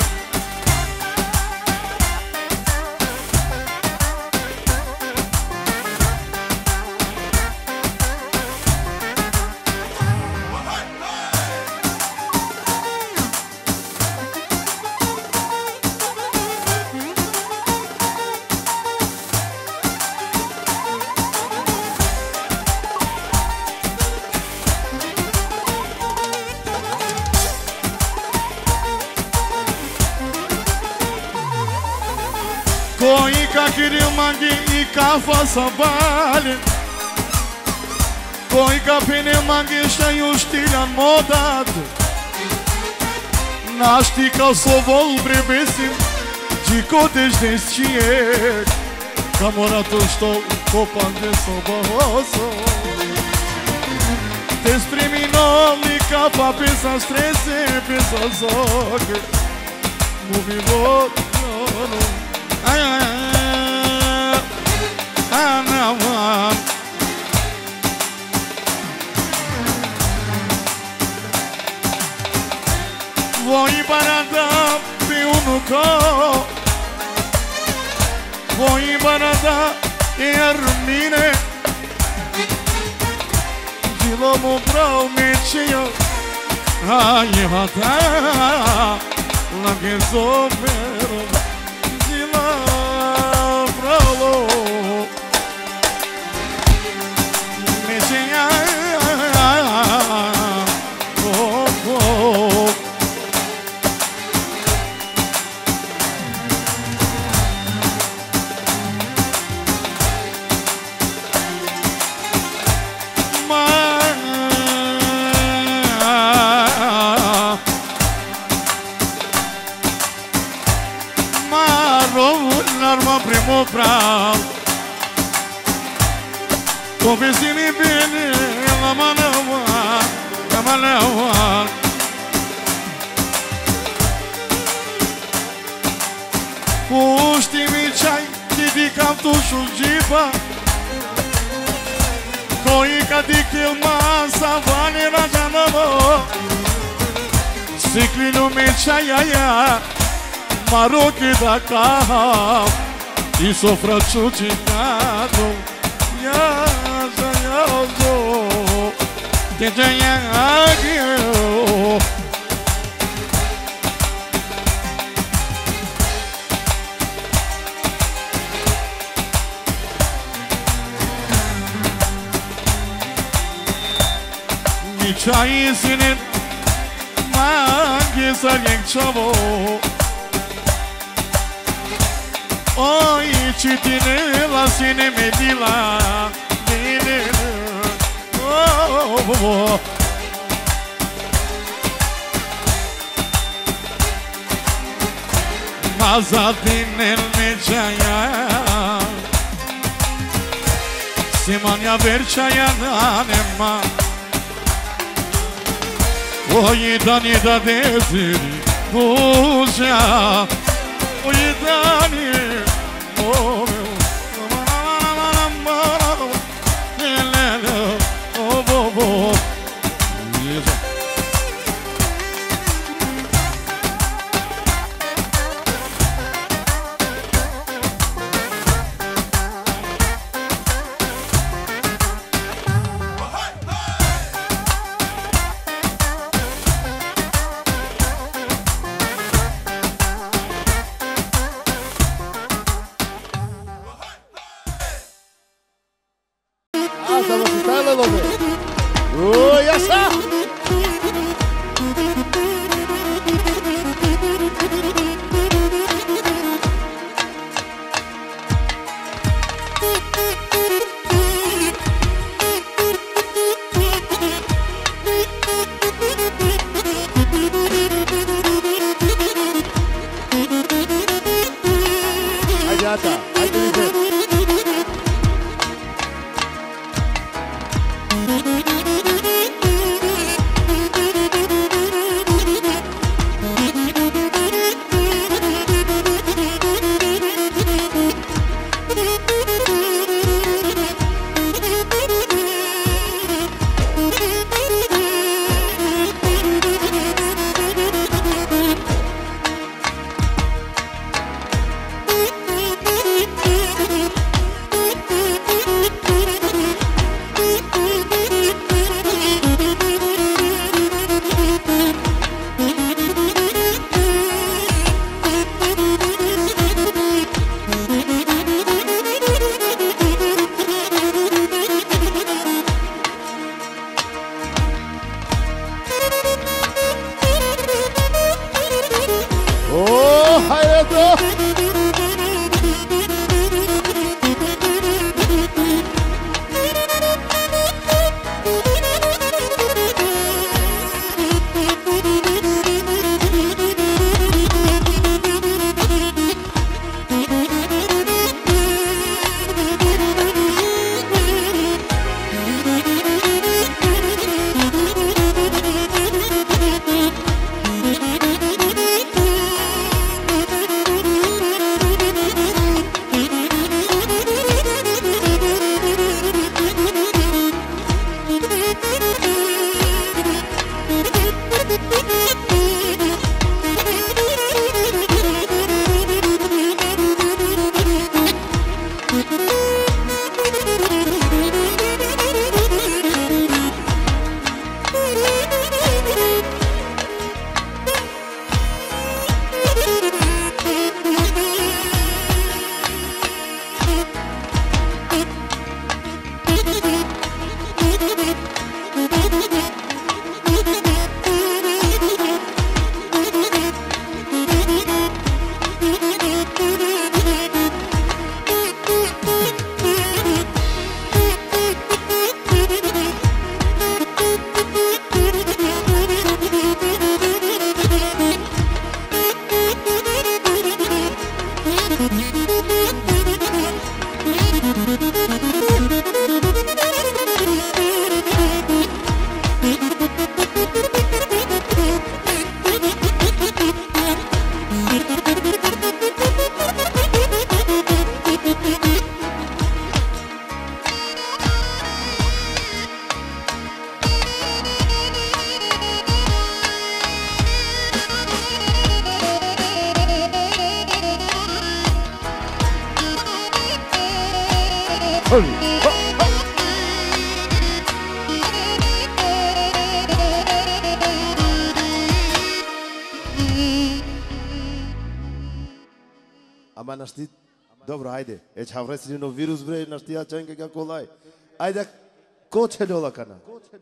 Coica queria mangue e cafaça vale Coica pene mangue está em ustilhan modado Nastica sovol brebesim Dico desdestie Camorato estou copan de soboso Te espremino li capa pesas trece pesas oche Movivo Ai ai ai Anaman. Voi barada pe unul co, voi barada iar mine Zilo mu prav neće Ai hata Lage zomero Zila pravo Neće ja Primo prav Povesti mi bine La manawa Pusti mi čaj Ti di kaptu šuđipa Koji kad di kilma Savani rađanamo Siklinu mi čajaja Maroki da kav I sofra čučinjado Ja za jazo Gdje ja agio Mi čaj sinin Mangi sa njegčavo Oi, citinela, sine medila Mazadinen neđaja Simanja verčaja nema Oi, dani da desiri Buža Oi, dani Holy. Ama na știi? Dobro, haide. Ești havresi din virus bre, na știa ce încă că colai. Haide, coce de la cana.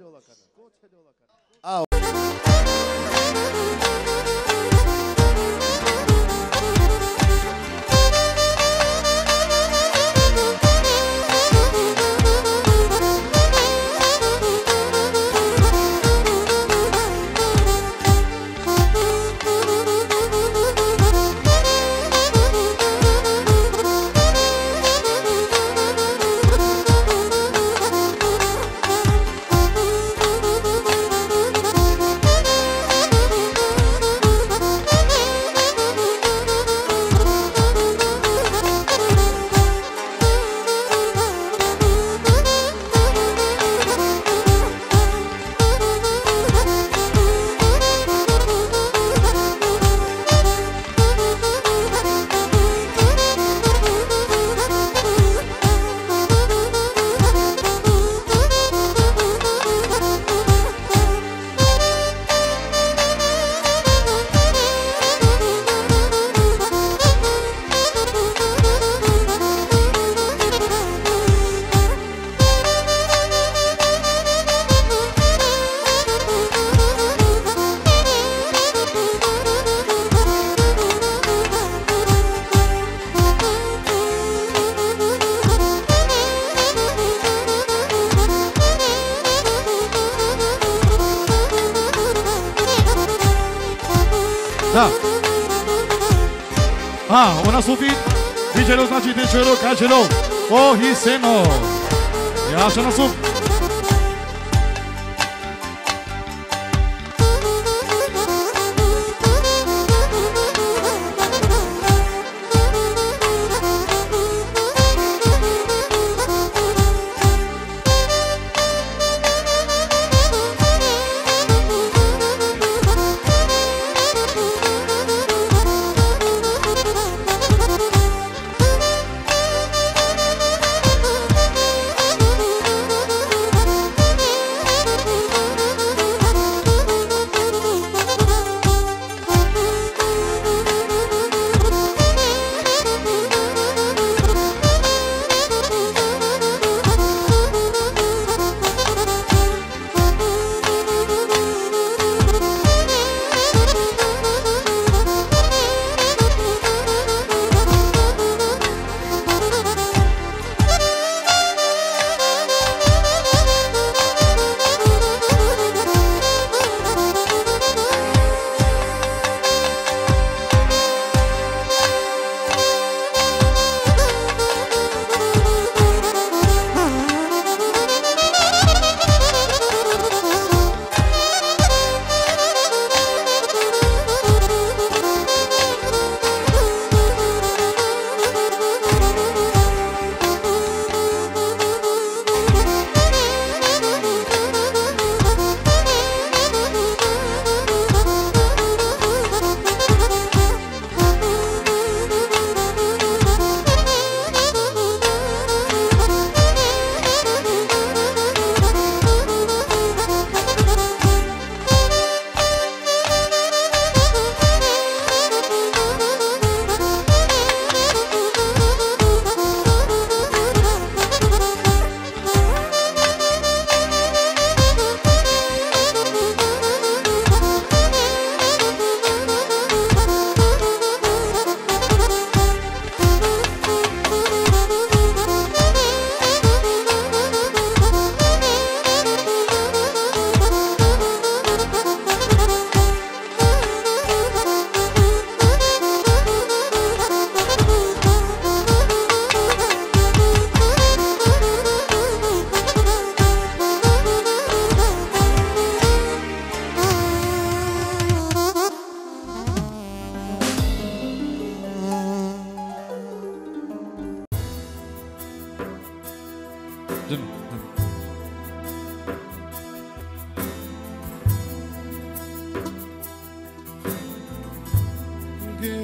Da. Una sufit. Vigelo znači tečero kačelo. O hiseno. Ja što nas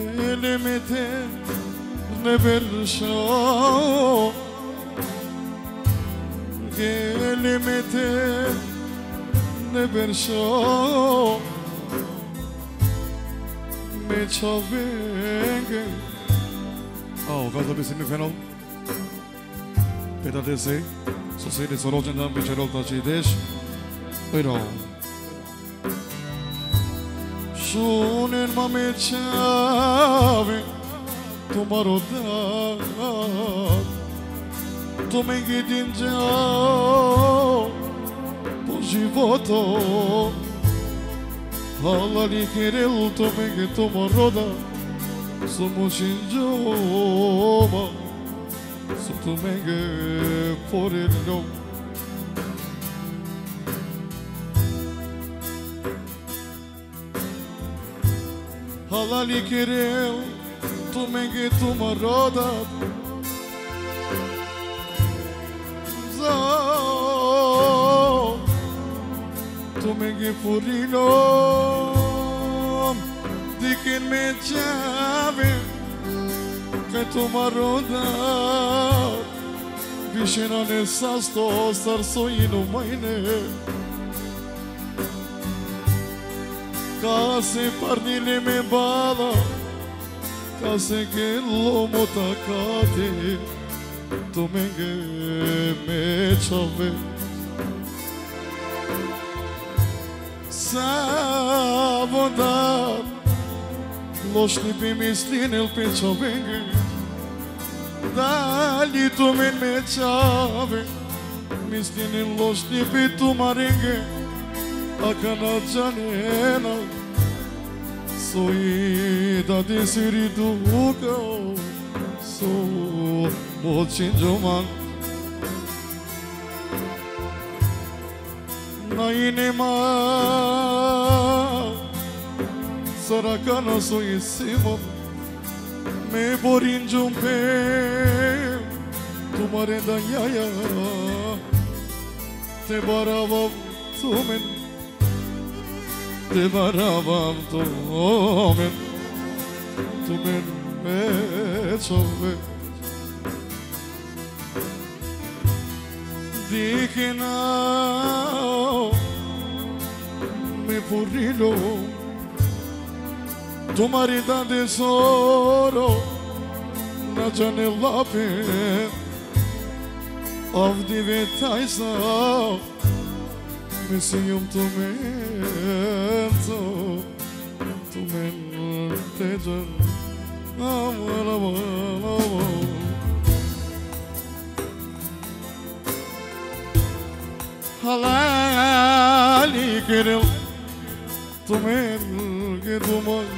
Gelemete ne belşo le mete ne verso me chavenge. Oh, God, be semi fenol. Peter dese, so say the sorojan dan bicherol tachi desh. Pero sunen mame chave tomorrow da to me gidince po životo Allah li kerel to me ge tomorrow da somo shinjoma so to me ge porello. Allah li kerel to me ge tomorrow da tu me che furino di che me chiave che tu maroda vicino nel sasto star soino maine case parnile me bala case che l'uomo taccate tu me chove Savodat lošni bi mislinil pe čovenge Dali tu me čave Mislinil lošni bi tu marenge A kanadžanena Soji da desiri duga So moćin džoman Nainema Saracano soissimo Me borin jumpe Tu mare da iaia Te baravam tumen Te baravam tumen Tumen me chove Dikina me furilo Tu marida de soro na janela pe Avdi ve taysa Mesiyum tu men tejan aman aman aman Halali kerel tu men que tu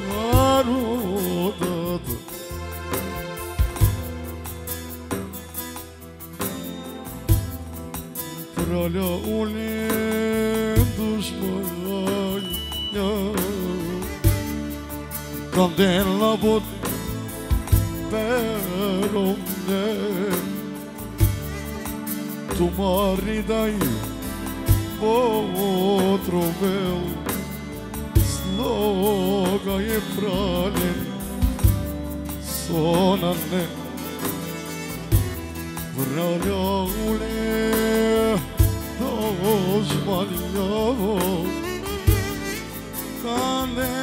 marodat Prala ule dushman Candela bot peromne Tu maridai otro vel sloga je praljen sonane vralja ule dožmaljavo kande